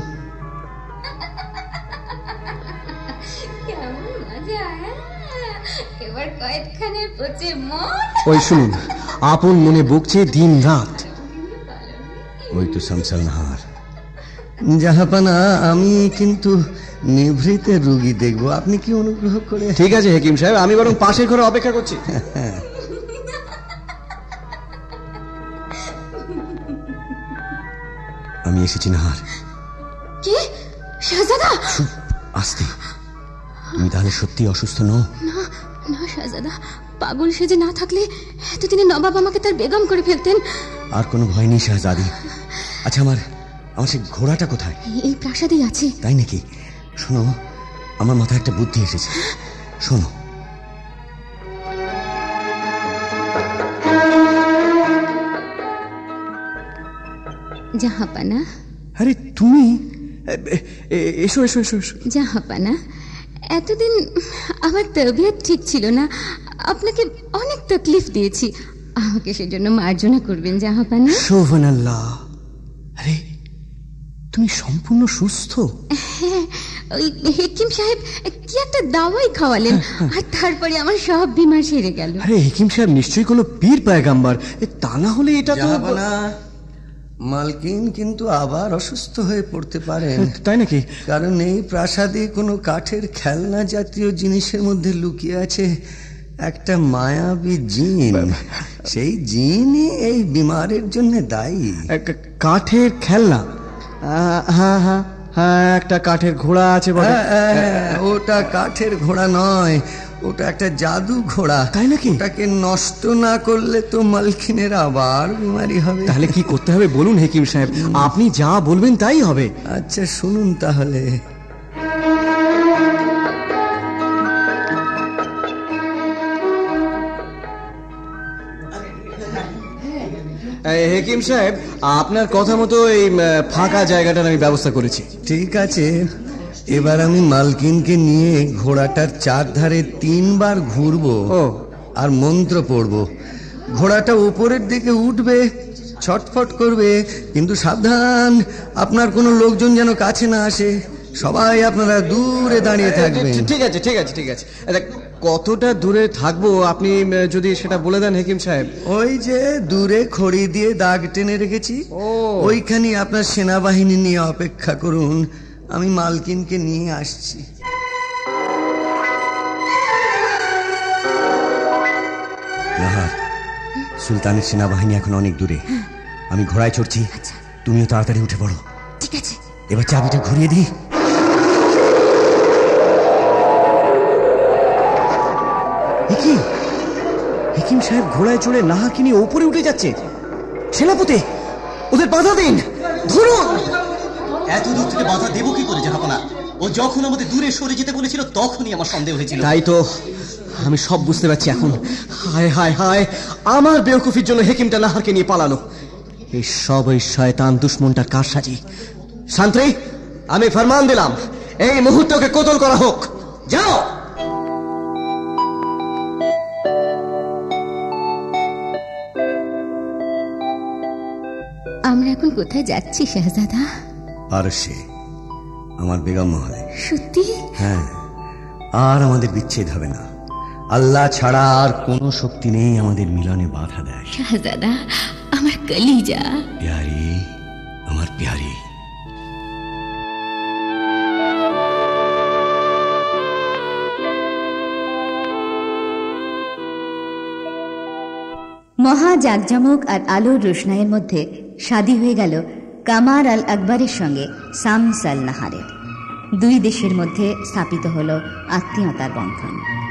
কেমন মজা, এবার কয়েদখানায় পচে মর। ওই শুনুন, আপন মনে বকছে দিন রাত। ওই তো শামসাল নাহার। জাহাপানা, আমি কিন্তু নিভৃতে রুগী দেখবো, আপনি কি অনুগ্রহ করে? ঠিক আছে হেকিম সাহেব, আমি বরং পাশের ঘরে অপেক্ষা করছি। আমি এসেছি নাহার। কি শাহজাদা! আস্তে, তুমি তাহলে সত্যি অসুস্থ নও? না না শাহজাদা, পাগল সেজে না থাকলে এতদিনে নবাব আমাকে তার বেগম করে ফেলতেন। আর কোনো ভয় নেই শাহজাদি। আচ্ছা, আমার আমার সে ঘোড়াটা কোথায়? এই প্রাসাদেই আছে। তাই নাকি? শোনো, আমার মাথায় একটা বুদ্ধি এসেছে, শোনো। জাহাপানা। আরে তুমি? এসো এসো এসো এসো। জাহাপানা, এতদিন আমার তবিয়ত ঠিক ছিল না, আপনাকে অনেক তকলিফ দিয়েছি, আমাকে সেজন্য মার্জনা করবেন জাহাপানা। সুবহানাল্লাহ। আরে তুমি সম্পূর্ণ সুস্থ? হ্যাঁ, ওই হেকিম সাহেব কি একটা দাওয়াই খাওয়ালেন, আর তারপরে আমার সব বিমার সেরে গেল। আরে হেকিম সাহেব নিশ্চয়ই কোনো পীর পয়গাম্বার, তা না হলে এটা তো। মালকিন কিন্তু আবার অসুস্থ হয়ে পড়তে পারেন। তাই নাকি? কারণ এই প্রাসাদে কোনো কাঠের খেলনা জাতীয় জিনিসের মধ্যে লুকিয়ে আছে একটা মায়াবী জিন। সেই জিনই এই বিমারের জন্য দায়ী। কাঠের খেলনা? হ্যাঁ হ্যাঁ হ্যাঁ, একটা কাঠের ঘোড়া আছে বলে। ওটা কাঠের ঘোড়া নয়, ওটা একটা জাদু ঘোড়া। তাই নাকি? ওটাকে নষ্ট না করলে তো মালকিনের আবার বিমারি হবে। তাহলে কি করতে হবে বলুন হেকিম সাহেব, আপনি যা বলবেন তাই হবে। আচ্ছা শুনুন তাহলে। হেকিম সাহেব, আপনার কথা মতো এই ফাঁকা জায়গাটার আমি ব্যবস্থা করেছি। ঠিক আছে, এবার আমি মালকিনকে নিয়ে ঘোড়াটার চারধারে তিনবার ঘুরবো আর মন্ত্র পড়বো। ঘোড়াটা উপরের দিকে উঠবে, ছটফট করবে, কিন্তু সাবধান, আপনার কোনো লোকজন যেন কাছে না আসে। সবাই আপনারা দূরে দাঁড়িয়ে থাকবেন। ঠিক আছে ঠিক আছে ঠিক আছে। কতটা দূরে থাকবো আপনি যদি সেটা বলে দেন হেকিম সাহেব। ওই যে দূরে খড়ি দিয়ে দাগ টেনে রেখেছি, ওইখানে আপনার সেনাবাহিনী নিয়ে অপেক্ষা করুন, আমি মালকিনকে নিয়ে আসছি। নাহার, সুলতানের সেনাবাহিনী এখন অনেক দূরে, আমি ঘোড়ায় চড়ছি, তুমিও তাড়াতাড়ি উঠে পড়ো। ঠিক আছে। এবার চাবিটা ঘুরিয়ে দিই। হেকিম সাহেব ঘোড়ায় চড়ে নাহারকে নিয়ে উপরে উঠে যাচ্ছে। সেনাপতি, ওদের বাধা দিন, ধরুন। এত দূর থেকে বাধা দেবো কি করে জাহাপনা? ও যখন আমাদের দূরে সরে যেতে বলেছিল তখনই আমার সন্দেহ হয়েছিল। তাই তো, আমি সব বুঝতে পারছি এখন। হায় হায় হায়, আমার বেওকুফির জন্য হেকিমটা নাহারকে নিয়ে পালানো। এই সব ওই শয়তান দুশ্মনটার কারসাজি। শান্তি, আমি ফরমান দিলাম, এই মুহূর্তকে কতল করা হোক। যাও। আমরা এখন কোথায় যাচ্ছি শাহজাদা? আর সে আমার বেগম মহলে। সত্যি? হ্যাঁ, আর আমাদের বিচ্ছেদ হবে না। আল্লাহ ছাড়া আর কোনো শক্তি নেই আমাদের মিলনে বাধা দেয়। শাহজাদা, আমার কলিজা প্যারি, আমার প্যারি। মহা জাকজমক আর আলোর রোশনাইয়ের মধ্যে শাদী হয়ে গেল কামার আল আকবরের সঙ্গে শামস আল নাহারের। দুই দেশের মধ্যে স্থাপিত হল আত্মীয়তার বন্ধন।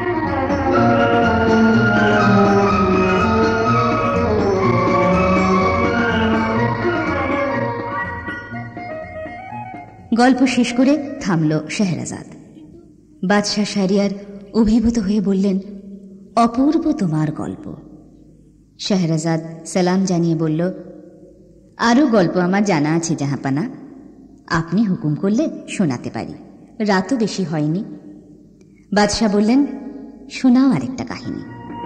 গল্প শেষ করে থামল শেহরাজাদ। বাদশাহ শাহরিয়ার অভিভূত হয়ে বললেন, অপূর্ব তোমার গল্প। শেহরাজাদ সালাম জানিয়ে বলল, আরও গল্প আমার জানা আছে জাহাপানা, আপনি হুকুম করলে শোনাতে পারি, রাতও বেশি হয়নি। বাদশাহ বললেন, শোনাও আরেকটা কাহিনী।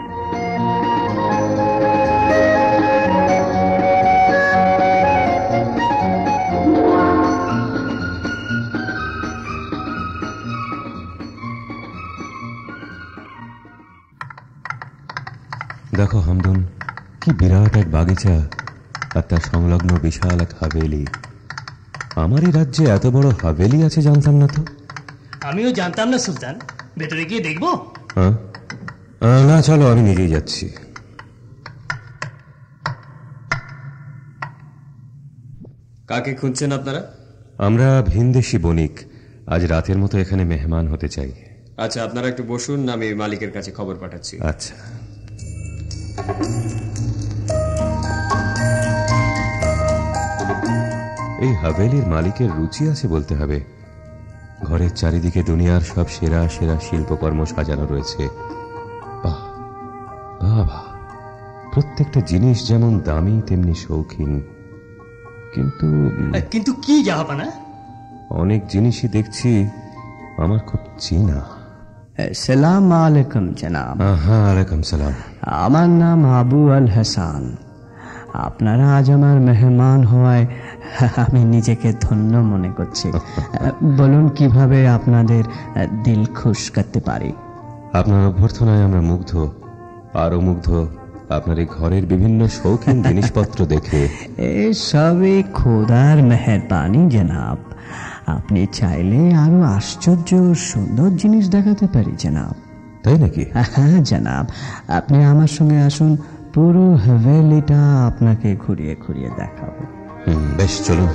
দেখো হামদুন, কি বিরাট এক বাগিচা আর তার সংলগ্ন বিশাল এক হাভেলি। আমার এই রাজ্যে এত বড় হাভেলি আছে জানতাম না তো। আমিও জানতাম না সুলতান, ভেতরে গিয়ে দেখবো? হ্যাঁ, না চলো, আমি নিজেই যাচ্ছি। কাকে খুঁজছেন আপনারা? আমরা ভিনদেশি বণিক, আজ রাতের মতো এখানে মেহমান হতে চাই। আচ্ছা, আপনারা একটু বসুন, আমি মালিকের কাছে খবর পাঠাচ্ছি। আচ্ছা। এই হাভেলির মালিকের রুচি আছে বলতে হবে। ঘরের চারিদিকে দুনিয়ার সব সেরা সেরা শিল্পকর্ম সাজানো রয়েছে। বাহ বাহ, প্রত্যেকটা জিনিস যেমন দামি তেমনি শৌখিন। কিন্তু কিন্তু কি জাহাপানা, অনেক জিনিসই দেখছি আমার খুব চেনা। সালাম আলাইকুম জনাব। হ্যাঁ, আলাইকুম সালাম। আমার নাম আবু আল হাসান। আপনারা আজ আমার মেহমান হওয়ায় আমি নিজেকে ধন্য মনে করছি। বলুন কিভাবে আপনাদের দিল খুশ করতে পারি। আপনার অভ্যর্থনায় আমরা মুগ্ধ, আরো মুগ্ধ আপনার এই ঘরের বিভিন্ন শৌখিন জিনিসপত্র দেখে। এই সবই খোদার মেহেরবানি জনাব। আপনি চাইলে আরো আশ্চর্য সুন্দর জিনিস দেখাতে পারি জনাব। তাই নাকি? হ্যাঁ জনাব, আপনি আমার সঙ্গে আসুন, পুরো হাভেলিটা আপনাকে ঘুরিয়ে ঘুরিয়ে দেখাবো। হুম, বেশ, চলুন।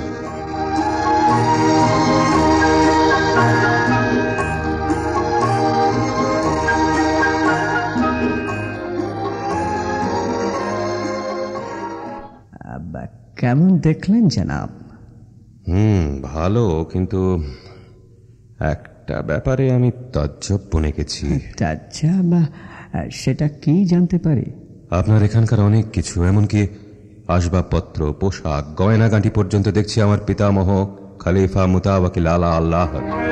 কেমন দেখলেন জনাব? হুম, ভালো, কিন্তু একটা ব্যাপারে আমি তাজ্জব বনে গেছি। তাজ্জব? সেটা কি জানতে পারি? আপনার এখানকার অনেক কিছু, এমনকি আসবাবপত্র, পোশাক, গয়নাগাঁটি পর্যন্ত দেখছি আমার পিতামহ খলিফা মুতাওয়াক্কিল আলা আল্লাহ।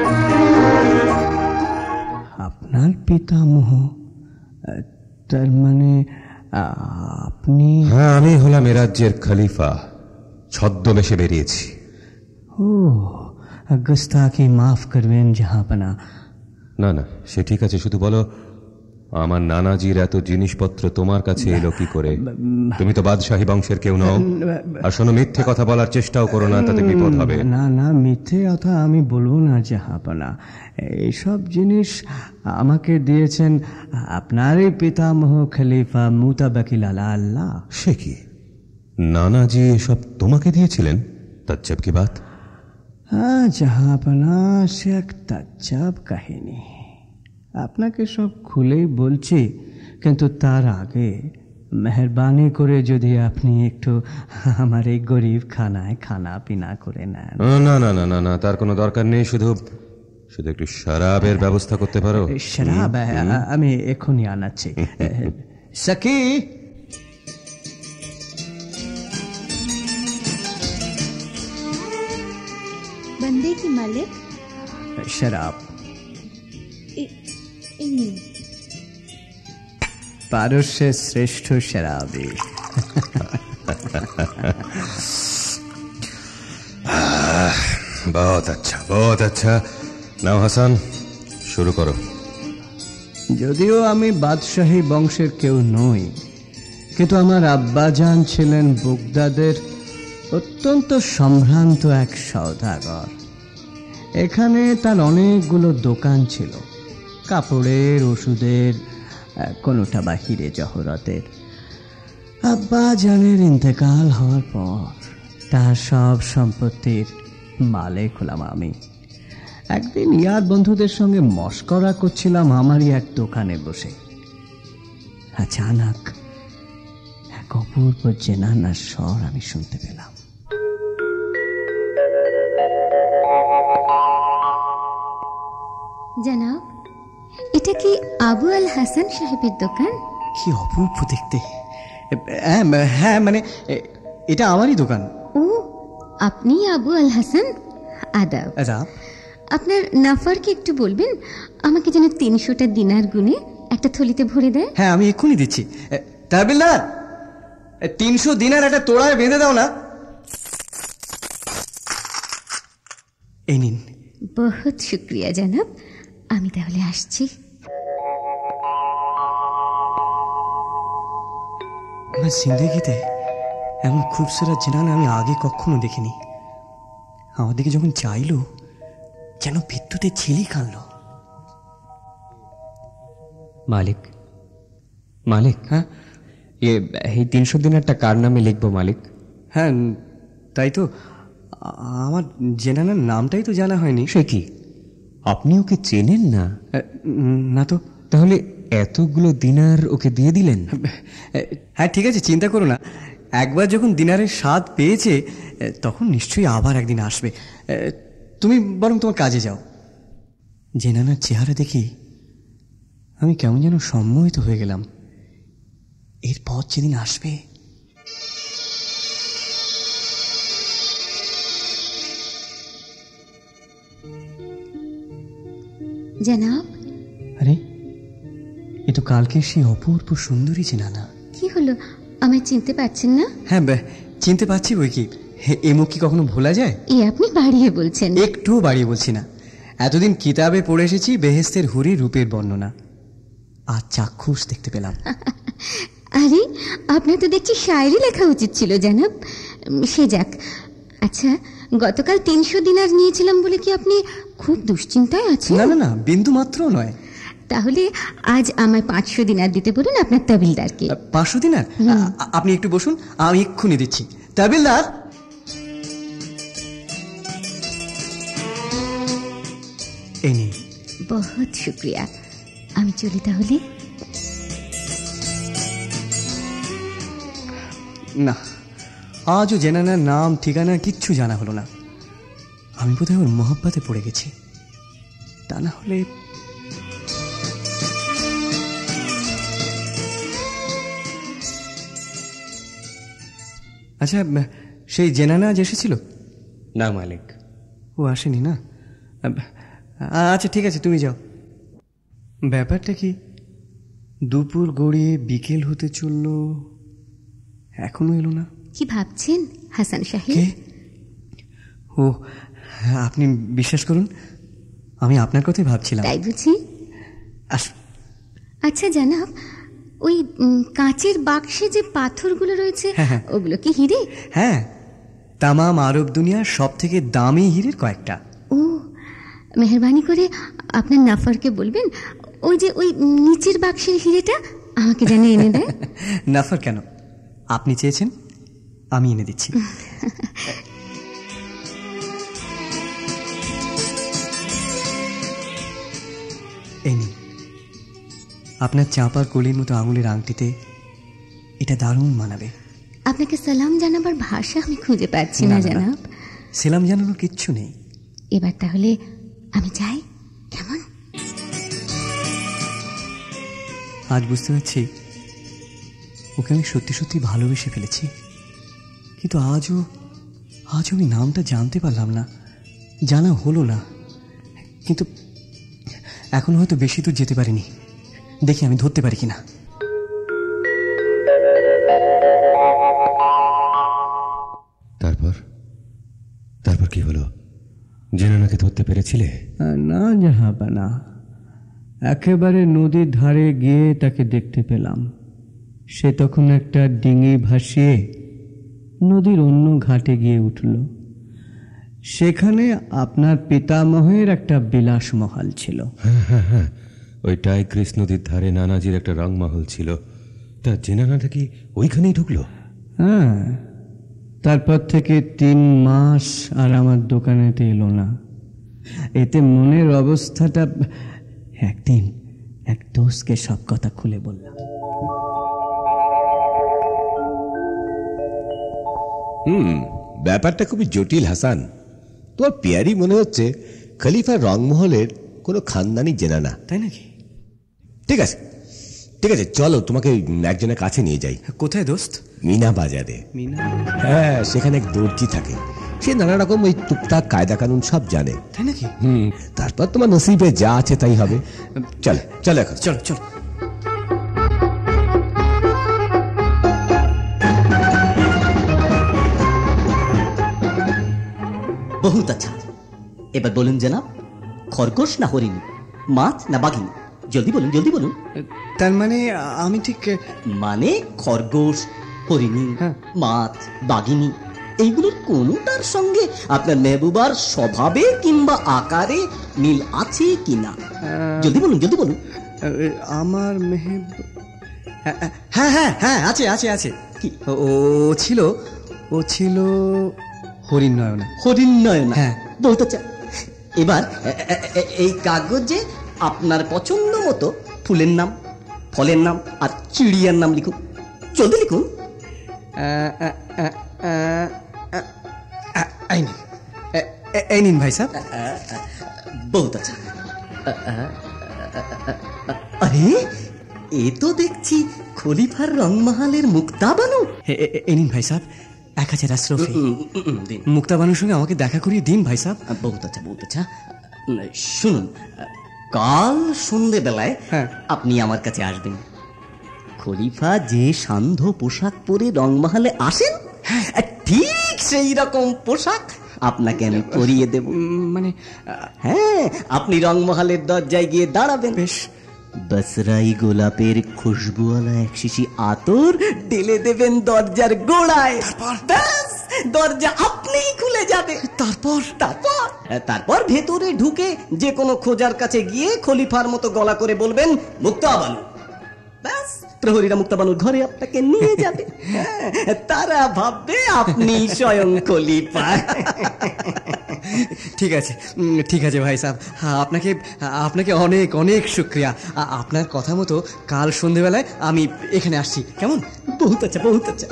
আপনার পিতামহ? তার মানে আপনি? হ্যাঁ, আমি হলাম এ রাজ্যের খলিফা। ছদ্মবেশে বেরিয়েছি। ও, গুস্তাখি মাফ করবেন জাহাপানা। না না, সে ঠিক আছে, শুধু বলো আমার নানাজির এত জিনিসপত্র তোমার কাছে এলো কি করে? তুমি তো বাদশাহী বংশের কেউ নও। আর শোনো, মিথ্যে কথা বলার চেষ্টাও করো না, তাতে বিপদ হবে। না না, মিথ্যে কথা আমি বলবো না জাহাপানা। এইসব জিনিস আমাকে দিয়েছেন আপনারই পিতামহ খলিফা মুতাওয়াক্কিল আলা আল্লাহ। সে কি, নানাজি এসব তোমাকে দিয়েছিলেন? তাজ্জব কি বাত। হ্যাঁ জাহাপানা, সে এক তাজ্জব কাহিনী। আপনাকে সব খুলেই বলছি, কিন্তু তার আগে মেহরবানি করে যদি আপনি একটু আমার এই গরিব খানায় খানা পিনা করে নেন। না না না না না, তার কোনো দরকার নেই। শুধু শুধু একটু শরাবের ব্যবস্থা করতে পারো? শরাব আমি এখনই আনাচ্ছি। সখী, बंदे की मालिक शराब पारस्যের শ্রেষ্ঠ শরাবি। बहुत अच्छा, बहुत अच्छा। নাও হাসান, শুরু করো। যদিও আমি বাদশাহী বংশের কেউ নই, কিন্তু আমার আব্বাজান ছিলেন বাগদাদের অত্যন্ত সম্ভ্রান্ত এক সওদাগর। এখানে তার অনেকগুলো দোকান ছিল, কাপড়ের, ওষুধের, কোনোটা বা হিরে জহরতের। আব্বাজানের ইন্তেকাল হওয়ার পর তার সব সম্পত্তির মালিক হলাম আমি। একদিন ইয়ার বন্ধুদের সঙ্গে মশকরা করছিলাম আমারই এক দোকানে বসে। আচানক এক অপূর্ব জেনানার স্বর আমি শুনতে পেলাম। জানাব, এটা কি আবু আল হাসান সাহেবের দোকান? কি অপূর্ব দেখতে। হ্যাঁ, মানে এটা আমারই দোকান। ও, আপনি আবু আল হাসান? আদাব। আদাব। আপনার নাফারকে একটু বলবেন আমাকে যেন তিনশোটা দিনার গুনে একটা থলিতে ভরে দেয়। হ্যাঁ, আমি এক্ষুনি দিচ্ছি। তাহবিলদার, তিনশো দিনার একটা তোড়ায় বেঁধে দাও না। এই নিন। বহুত শুক্রিয়া জানাব, আমি তাহলে আসছি। আমার জিন্দেগিতে এমন খুবসুরত জেনানা আমি আগে কখনো দেখিনি। আমার দিকে যখন চাইলো, যেন বিদ্যুতে ঝিলি কানল। মালিক, মালিক, হ্যাঁ, এই তিনশো দিনারটা কার নামে লিখবো মালিক? হ্যাঁ, তাই তো, আমার জেনানার নামটাই তো জানা হয়নি। সে কি, আপনি ওকে চেনেন না? না তো। তাহলে এতগুলো দিনার ওকে দিয়ে দিলেন? হ্যাঁ ঠিক আছে, চিন্তা করো না। একবার যখন দিনারের স্বাদ পেয়েছে তখন নিশ্চয়ই আবার একদিন আসবে। তুমি বরং তোমার কাজে যাও। জেনানার চেহারা দেখি আমি কেমন যেন সম্মোহিত হয়ে গেলাম। এরপর যেদিন আসবে জনাব। আরে এ তো কালকে সেই অপূর্ব সুন্দরী জেনানা। কি হলো, আমায় চিনতে পারছেন না? হ্যাঁ চিনতে পারছি বই কি। এ মুখ কি কখনো ভোলা যায়? এ আপনি বাড়িয়ে বলছেন। একটু বাড়িয়ে বলছি না। এতদিন কিতাবে পড়ে এসেছি বেহেস্তের হুরি রূপের বর্ণনা, আর চাক্ষুষ দেখতে পেলাম। আরে আপনার তো দেখছি শায়রি লেখা উচিত ছিল জনাব। সে যাক। আচ্ছা, গতকাল তিনশো দিনার নিয়েছিলাম বলে কি আপনি খুব দুশ্চিন্তায় আছেন? না না না, বিন্দু মাত্র নয়। তাহলে আজ আমায় পাঁচশো দিনার দিতে বলুন আপনার তাবিলদারকে। পাঁচশো দিনার? আপনি একটু বসুন, আমি এক্ষুনি দিচ্ছি। তাবিলদার, এই নিন। বহুত শুক্রিয়া। আমি চলি তাহলে। না, আজও জেনানার নাম ঠিকানা কিচ্ছু জানা হলো না। আমি বোধহয় ওর মহব্বতে পড়ে গেছি। তা না হলে আচ্ছা, সেই জেনানা আজ এসেছিল? না মালিক, ও আসেনি না। আচ্ছা ঠিক আছে, তুমি যাও। ব্যাপারটা কি, দুপুর গড়িয়ে বিকেল হতে চলল, এখনো এলো না। কি ভাবছেন হাসান সাহেব? ও, আপনি বিশ্বাস করুন, আমি আপনার কথাই ভাবছিলাম। তাই বুঝি? আচ্ছা জানাব, ওই কাঁচের বাক্সে যে পাথরগুলো রয়েছে ওগুলো কি হিরে? হ্যাঁ, তামাম আরব দুনিয়ার সব থেকে দামি হিরের কয়েকটা। ও, মেহরবানি করে আপনার নাফারকে বলবেন ওই যে ওই নিচের বাক্সের হিরেটা আমাকে যেন এনে দেয়। নাফার কেন, আপনি চেয়েছেন, আমি এনে দিচ্ছি। এই নিন, আপনার চাঁপার কলির মতো আঙুলের আংটিতে এটা দারুণ মানাবে। আপনাকে সালাম জানাবার ভাষা আমি খুঁজে পাচ্ছি না জানাব। সালাম জানানোর কিচ্ছু নেই। এবার তাহলে আমি যাই, কেমন? আজ বুঝতে পারছি ওকে আমি সত্যি সত্যি ভালোবেসে ফেলেছি। কিন্তু আজও আজও আমি নামটা জানতে পারলাম না, জানা হলো না। কিন্তু এখন হয়তো বেশি দূর যেতে পারিনি, দেখি আমি ধরতে পারি কিনা। তারপর তারপর কি হলো? জেনানাকে ধরতে পেরেছিলে? না জাহাপানা, একেবারে নদীর ধারে গিয়ে তাকে দেখতে পেলাম। সে তখন একটা ডিঙি ভাসিয়ে নদীর অন্য ঘাটে গিয়ে উঠল। সেখানে আপনার পিতামহের একটা বিলাস মহল ছিল। হ্যাঁ হ্যাঁ হ্যাঁ, ওই টাইগ্রিস নদীর ধারে নানাজির একটা রংমহল ছিল। তা জেনানাটা কি ওইখানেই ঢুকলো? হ্যাঁ, তারপর থেকে তিন মাস আর আমার দোকানেতে এলো না। এতে মনের অবস্থাটা, একদিন এক দোস্তকে সব কথা খুলে বললাম। হুম, ব্যাপারটা খুবই জটিল হাসান। তোমার পেয়ারি মনে হচ্ছে খলিফার রংমহলের কোনো খানদানি জেনানা, তাই নাকি? ঠিক আছে ঠিক আছে, চলো তোমাকে একজনের কাছে নিয়ে যাই। কোথায় দোস্ত? মিনা বাজারে। মিনা? হ্যাঁ, সেখানে এক দর্জি থাকে। সে নানা রকম ওই টুকটাক কায়দা কানুন সব জানে। তাই নাকি? হুম, তারপর তোমার নসিবে যা আছে তাই হবে। চল চল এখন, চলো চলো। বহুত আচ্ছা। এবার বলুন জনাব, খরগোশ না হরিণ, মাছ না বাঘিনী? জলদি বলুন জলদি বলুন। তার মানে আমি ঠিক, মানে খরগোশ, হরিণী, মাছ, বাঘিনী এইগুলোর কোনটার সঙ্গে আপনার মেহবুবার স্বভাবে কিংবা আকারে মিল আছে কিনা জলদি বলুন জলদি বলুন। আমার মেহব, হ্যাঁ হ্যাঁ হ্যাঁ আছে আছে আছে। কি ও ছিল? ও ছিল হরিণ নয়না। হরিণ নয়না? হ্যাঁ, বহুত আচ্ছা। এবার এই কাগজে আপনার পছন্দ মতো ফুলের নাম, ফলের নাম আর চিড়িয়ার নাম লিখুন। জলদি লিখুন। এই নিন ভাই সাহেব। বহুত আচ্ছা। আরে এ তো দেখছি খলিফার রংমহলের মুক্তা বানু। এই নিন ভাই সাহেব, এক হাজার আশরফি। মুক্তা বানুর সঙ্গে আমাকে দেখা করিয়ে দিন ভাই সাহেব। বহুত আচ্ছা, বহুত আচ্ছা। শুনুন, কাল সন্ধে বেলায় আপনি আমার কাছে আসবেন। খলিফা যে সান্ধ্য পোশাক পরে রংমহলে আসেন, ঠিক সেই রকম পোশাক আপনাকে আমি পরিয়ে দেব। মানে হ্যাঁ, আপনি রংমহলের দরজায় গিয়ে দাঁড়াবেন। বেশ, বসরাই গোলাপের খুশবুওয়ালা এক শিশি আতর ঢেলে দেবেন দরজার গোড়ায়। ব্যাস, দরজা আপনিই খুলে যাবে। তারপর তারপর তারপর ভেতরে ঢুকে যে কোনো খোঁজার কাছে গিয়ে খলিফার মতো গলা করে বলবেন, মুক্তা বানু। ব্যাস, প্রহরীরা মুক্তা বানুর ঘরে আপনাকে নিয়ে যাবে। তারা ভাববে আপনি স্বয়ং খলিফা। ঠিক আছে, ঠিক আছে ভাই সাহেব, আপনাকে আপনাকে অনেক অনেক শুক্রিয়া। আপনার কথা মতো কাল সন্ধেবেলায় আমি এখানে আসছি, কেমন? বহুত আচ্ছা, বহুত আচ্ছা।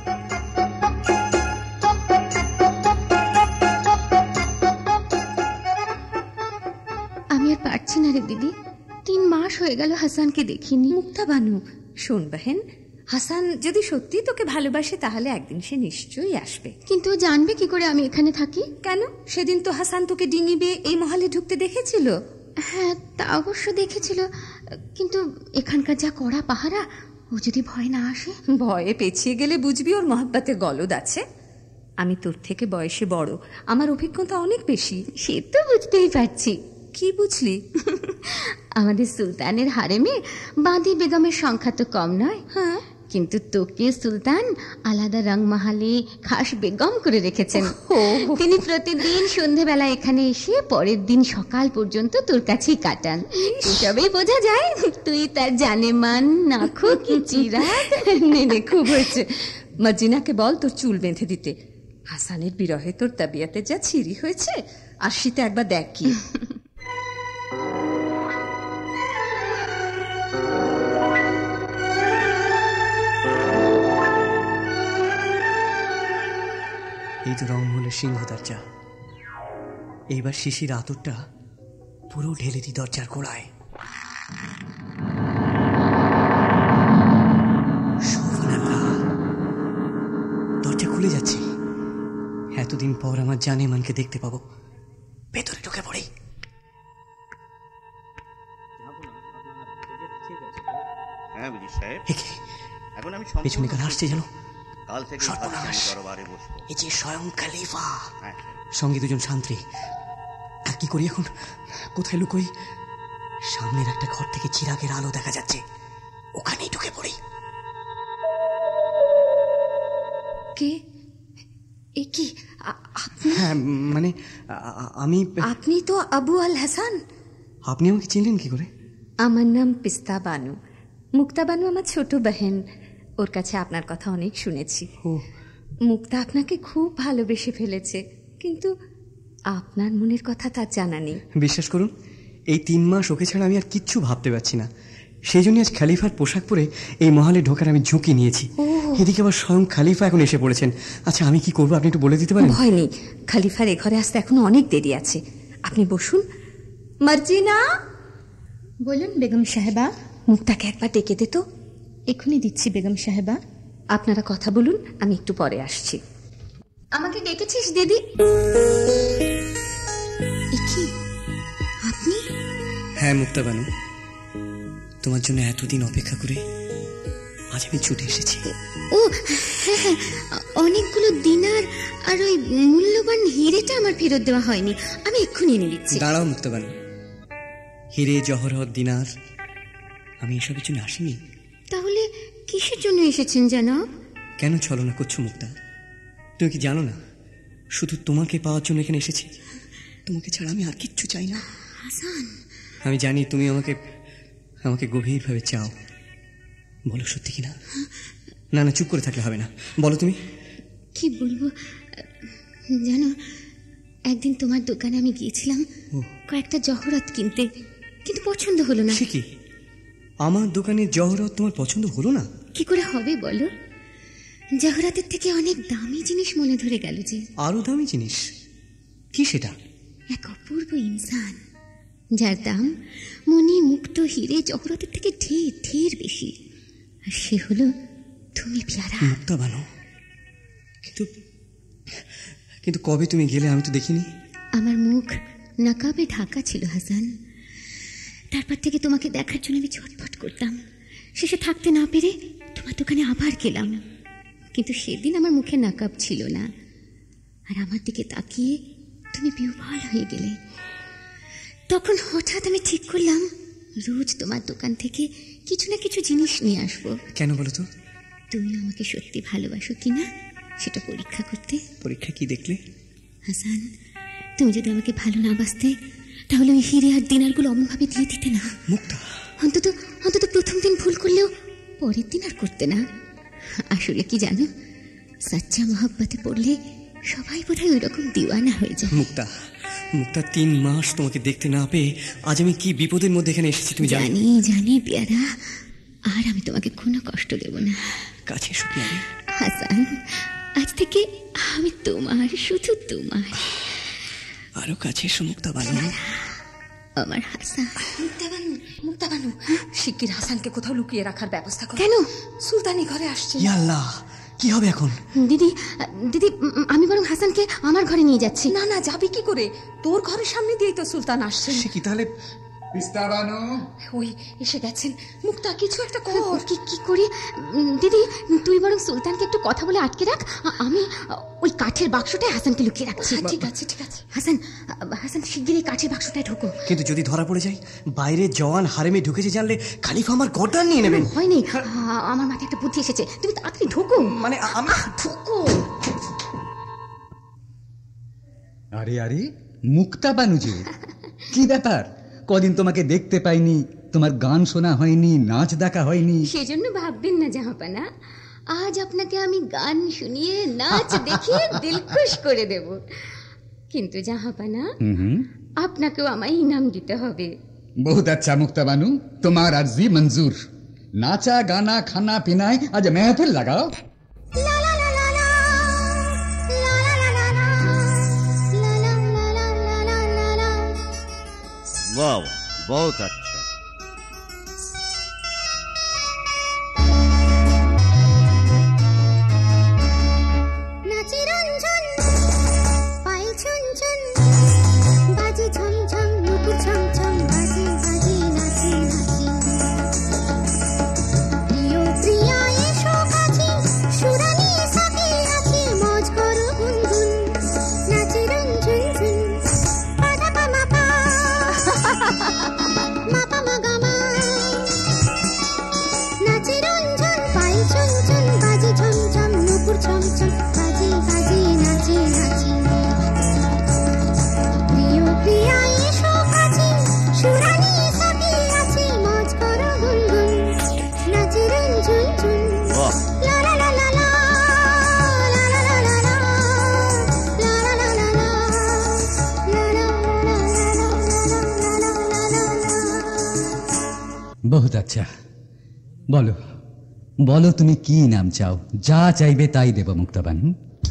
আমি আর পারছি না রে দিদি, তিন মাস হয়ে গেল হাসানকে দেখিনি। মুক্তা বানু, শোন বাহেন, হাসান যদি সত্যি তোকে ভালোবাসে তাহলে একদিন সে নিশ্চয়ই আসবে। কিন্তু জানবে কি করে আমি এখানে থাকি? কেন, সেদিন তো হাসান তোকে ডিঙি বেয়ে এই মহলে ঢুকতে দেখেছিল। হ্যাঁ, তা অবশ্য দেখেছিল, কিন্তু এখানকার যা কড়া পাহারা, ও যদি ভয় না আসে? ভয়ে পেছিয়ে গেলে বুঝবি ওর মহব্বতে গলদ আছে। আমি তোর থেকে বয়সে বড়, আমার অভিজ্ঞতা অনেক বেশি। সে তো বুঝতেই পারছি। কি বুঝলি? আমাদের সুলতানের হারেমে বাঁধি বেগমের সংখ্যা তো কম নয়। হ্যাঁ, কিন্তু তোকে সুলতান আলাদা রংমহলে খাস বেগম করে রেখেছেন। তিনি প্রতিদিন সন্ধেবেলা এখানে এসে পরের দিন সকাল পর্যন্ত তোর কাছেই কাটান। এসবেই বোঝা যায় তুই তার জানে মান নাখো কি চিরাগ। নে নে, খুব হয়েছে। মর্জিনাকে বল তোর চুল বেঁধে দিতে। হাসানের বিরহে তোর তাবিয়াতে যা ছিরি হয়েছে, আর শীতে একবার দেখ কি। এই তো রংমহলের সিংহ দরজা। এইবার শিশির আতরটা পুরো ঢেলে দি দরজার গোড়ায়। দরজা খুলে যাচ্ছে। এতদিন পর আমার জানে মানকে দেখতে পাবো। ভেতরে ঢুকে পড়ি। হ্যাঁ বুঝি সাহেব, এখন আমি পেছনে কারা আসছে জানো? কাল থেকে দরবারে বসবো। এই যে স্বয়ং খলিফা, সঙ্গে দুজন শান্তি। আর কি করি এখন? কোথায় লুকোই? সামনের একটা ঘর থেকে চিরাগের আলো দেখা যাচ্ছে, ওখানেই ঢুকে পড়ি। কে? এ কি? হ্যাঁ, মানে আমি। আপনি তো আবু আল হাসান। আপনি আমাকে চিনলেন কি করে? আমার নাম পিস্তা বানু। মুক্তা বানু আমার ছোট বহেন। ওর কাছে আপনার কথা অনেক শুনেছি। মুক্তা আপনাকে খুব ভালোবেসে ফেলেছে, কিন্তু আপনার মনের কথা তার জানা নেই। বিশ্বাস করুন, এই তিন মাস ওকে ছাড়া আমি আর কিচ্ছু ভাবতে পারছি না। সেই জন্য আজ খালিফার পোশাক পরে এই মহলে ঢোকার আমি ঝুঁকি নিয়েছি। এদিকে আবার স্বয়ং খালিফা এখন এসে পড়েছেন। আচ্ছা, আমি কি করবো আপনি একটু বলে দিতে পারেন? ভয় নেই, খালিফার এ ঘরে আসতে এখনো অনেক দেরি আছে। আপনি বসুন। মার্জিনা। বলুন বেগম সাহেবা। মুক্তাকে একবার ডেকে দে তো। এখনই দিচ্ছি বেগম সাহেবা। আপনারা কথা বলুন, আমি একটু পরে আসছি। আমাকে ডেকেছিস দিদি? কি আপনি? হ্যাঁ মুক্তা বানু, তোমার জন্য এতদিন অপেক্ষা করে আজ আমি ছুটে এসেছি। ও হ্যাঁ হ্যাঁ, অনেকগুলো দিনার আর ওই মূল্যবান হিরেটা আমার ফেরত দেওয়া হয়নি, আমি এক্ষুনি এনে দিচ্ছি। দাঁড়াও মুক্তা বানু, হিরে জহরত দিনার আমি এসবের জন্য আসিনি। তাহলে কিসের জন্য এসেছেন জানাব? কেন ছলনা করছো মুক্তা? তুমি কি জানো না শুধু তোমাকে পাওয়ার জন্য এখানে এসেছি? তোমাকে ছাড়া আমি আর কিচ্ছু চাই না। হাসান, আমি জানি তুমি আমাকে আমাকে গভীরভাবে চাও। বলো সত্যি কিনা? না না, চুপ করে থাকলে হবে না, বলো তুমি। কি বলবো জানো, একদিন তোমার দোকানে আমি গিয়েছিলাম কয়েকটা জহরত কিনতে, কিন্তু পছন্দ হলো না। কি আমার দোকানের জহরত তোমার পছন্দ হলো না? কি করে হবে বলো? জহরতের থেকে অনেক দামি জিনিস মনে ধরে গেল। যে আরো দামি জিনিস? কি সেটা? এক অপূর্ব ইনসান, যার দাম মনি মুক্ত হিরে জহরতের থেকে ঢের ঢের বেশি। আর সে হলো তুমি পেয়ারা। মুক্তা বানো। কিন্তু কিন্তু কবে তুমি গেলে? আমি তো দেখিনি। আমার মুখ নাকাবে ঢাকা ছিল হাসান। তারপর থেকে তোমাকে দেখার জন্য আমি ছটফট করতাম। শেষে থাকতে না পেরে তোমার দোকানে আবার গেলাম, কিন্তু সেদিন আমার মুখে নাকাব ছিল না। আর আমার দিকে তাকিয়ে তুমি বিহ্বল হয়ে গেলে। তখন হঠাৎ আমি ঠিক করলাম রোজ তোমার দোকান থেকে কিছু না কিছু জিনিস নিয়ে আসবো। কেন বলো তো? তুমি আমাকে সত্যি ভালোবাসো কিনা সেটা পরীক্ষা করতে। পরীক্ষা কি দেখলে? হাসান, তুমি যদি আমাকে ভালো না বাসতে তাহলে ওই হিরে আর দিনারগুলো অমনভাবে দিয়ে দিতে না। মুক্তা, অন্তত অন্তত প্রথম দিন ভুল করলেও পরের দিন আর করতে না। আসলে কি জানো, সাচ্চা মহব্বতে পড়লে সবাই বোধহয় ওই রকম দিওয়ানা হয়ে যায়। মুক্তা, মুক্তা, তিন মাস তোমাকে দেখতে না পেয়ে আজ আমি কি বিপদের মধ্যে এখানে এসেছি তুমি জানি। জানি পেয়ারা, আর আমি তোমাকে কোনো কষ্ট দেব না। কাছে এসো পেয়ারা। হাসান, আজ থেকে আমি তোমার, শুধু তোমার। আরো কাছে এসো মুক্তা বানু। আমার হাসান। মুক্তা বানু, মুক্তা বানু, শিগগির হাসানকে কোথাও লুকিয়ে রাখার ব্যবস্থা করো। কেন? সুলতানি ঘরে আসছে। ইয়া আল্লাহ, কি হবে এখন? দিদি, দিদি, আমি বরং হাসানকে আমার ঘরে নিয়ে যাচ্ছি। না না, যাবি কি করে? তোর ঘরের সামনে দিয়েই তো সুলতান আসছে। সে কি তাহলে? ওই এসে গেছেন। মুক্তা, কিছু একটা কর। কি কি করি? দিদি, তুই বরং সুলতানকে একটু কথা বলে আটকে রাখ। আমি ওই কাঠের বাক্সটায় হাসানকে লুকিয়ে রাখছি। ঠিক আছে, ঠিক আছে। হাসান, হাসান শিগগিরই কাঠের বাক্সটায় ঢোকো। কিন্তু যদি ধরা পড়ে যায়, বাইরে জওয়ান হারেমে ঢুকেছে জানলে খালিফা আমার গর্দান নিয়ে নেবেন। হয়নি, আমার মাথায় একটা বুদ্ধি এসেছে। তুমি তাড়াতাড়ি ঢোকো। মানে আমি ঢোকো। আরে আরে মুক্তা বানুজি, কি ব্যাপার? কদিন তোমাকে দেখতে পাইনি, তোমার গান শোনা হয়নি, নাচ দেখা হয়নি। সেজন্য ভাববেন না জাহাপানা, আজ আপনাকে আমি গান শুনিয়ে নাচ দেখিয়ে দিল খুশ করে দেব। কিন্তু জাহাপানা, আপনাকেও আমায় ইনাম দিতে হবে। বহুত আচ্ছা মুক্তা বানু, তোমার আরজি মঞ্জুর। নাচা গানা খানা পিনায় আজ মেহফিল লাগাও। वाह, बहुत अच्छा। नाची रंजन पायल छुन छुन बाजे झम झम नुपुर छम छम बाजे बाजे नाची नाची प्रियो प्रिया एसो काছে সুরানি সাথে আছে মজ করো গুনগুন নাচি রঞ্জন ঝুন পাদা পা মা পা মা পা মা গা মা নাচি রঞ্জন পাयल ছুন ছুন বাজে ঝম ঝম নুপুর ছম ছম বাজে বাজে নাচি নাচি প্রিয় প্রিয়া এসো কাছে সুরানি সাথে আছে মজ করো গুনগুন নাচি রঞ্জন ঝুন লা লা লা লা লা লা লা লা লা লা লা লা লা লা লা বহুত আচ্ছা। বলো বলো তুমি কি নাম চাও? যা চাইবে তাই দেব মুক্তা বানু।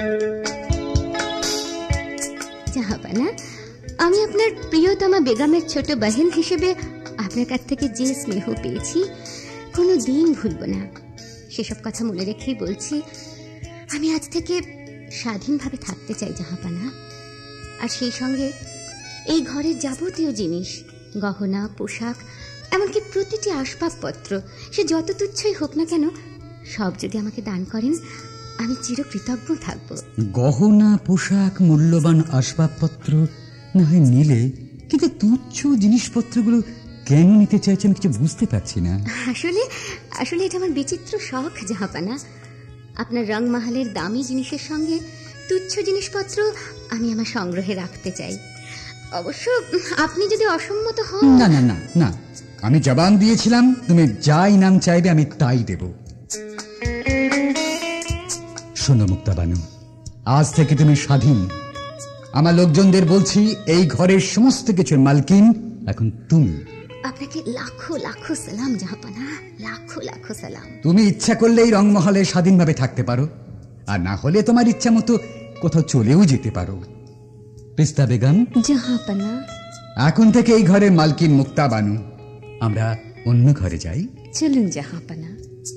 জাহাপানা, আমি আপনার প্রিয়তমা বেগমের ছোট বাহিন হিসেবে আপনার কাছ থেকে যে স্নেহ পেয়েছি কোনো দিন ভুলব না। সেসব কথা মনে রেখেই বলছি, আমি আজ থেকে স্বাধীনভাবে থাকতে চাই জাহাপানা। আর সেই সঙ্গে এই ঘরের যাবতীয় জিনিস, গহনা, পোশাক, এমনকি প্রতিটি আসবাবপত্র, সে যত তুচ্ছই হোক না কেন, সব যদি আমাকে দান করেন আমি চিরকৃতজ্ঞ থাকব। গহনা, পোশাক, মূল্যবান আসবাবপত্র না হয় নিলে, কিন্তু তুচ্ছ জিনিসপত্রগুলো কেন নিতে চাইছেন কিছু বুঝতে পারছি না। আসলে আসলে এটা আমার বিচিত্র শখ জাহাপানা। আপনার রংমাহালের দামি জিনিসের সঙ্গে তুচ্ছ জিনিসপত্র আমি আমার সংগ্রহে রাখতে চাই। অবশ্য আপনি যদি অসম্মত হন। না না না না, আমি জবান দিয়েছিলাম তুমি যাই নাম চাইবে আমি তাই দেব। শোনো মুক্তা বানু, আজ থেকে তুমি স্বাধীন। আমার লোকজনদের বলছি, এই ঘরের সমস্ত কিছুর মালকিন এখন তুমি। আপনাকে লাখো লাখো সালাম জাহাপানা, লাখো লাখো সালাম। তুমি ইচ্ছা করলেই রংমহলে স্বাধীনভাবে থাকতে পারো, আর না হলে তোমার ইচ্ছা মতো কোথাও চলেও যেতে পারো। পিস্তা বেগম জাহাপানা, এখন থেকে এই ঘরের মালকিন মুক্তা বানু। আমরা অন্য ঘরে যাই। চলুন জাহাপানা।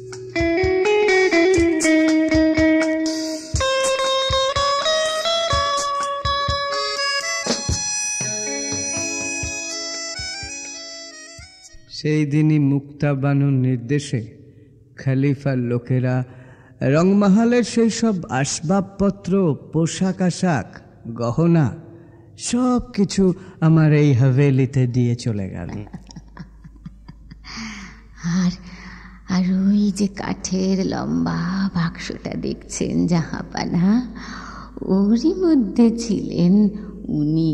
সেই দিনই মুক্তা বানুর নির্দেশে খলিফার লোকেরা রংমহলের সেই সব আসবাবপত্র, পোশাক আশাক, গহনা সব কিছু আমার এই হাভেলিতে দিয়ে চলে গেল। আর আর ওই যে কাঠের লম্বা বাক্সটা দেখছেন জাহাপানা, ওরই মধ্যে ছিলেন উনি।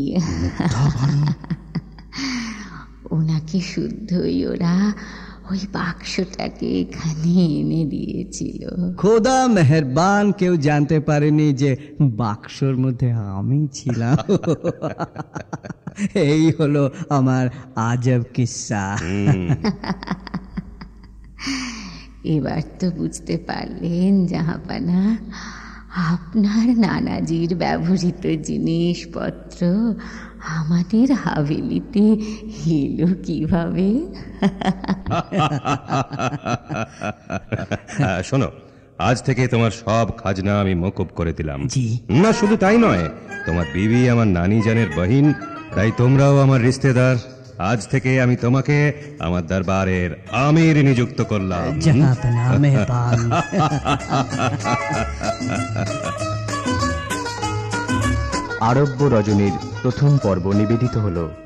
ওনাকে শুদ্ধই ওরা ওই বাক্সটাকে এখানে এনে দিয়েছিল। খোদা মেহেরবান, কেউ জানতে পারেনি যে বাক্সর মধ্যে আমি ছিলাম। এই হলো আমার আজব কিস্সা। এবার তো বুঝতে পারলেন জাহাপানা, আপনার নানাজির ব্যবহৃত জিনিসপত্র আমাদের হাভেলিতে এলো কিভাবে? শোনো, আজ থেকে তোমার সব খাজনা আমি মকুব করে দিলাম। জি। না, শুধু তাই নয়, তোমার বিবি আমার নানি জানের বহিন, তাই তোমরাও আমার রিশতেদার। আজ থেকে আমি তোমাকে আমার দরবারের আমির নিযুক্ত করলাম। জাহাপানা মেহরবান। আরব্য রজনীর প্রথম পর্ব নিবেদিত হলো।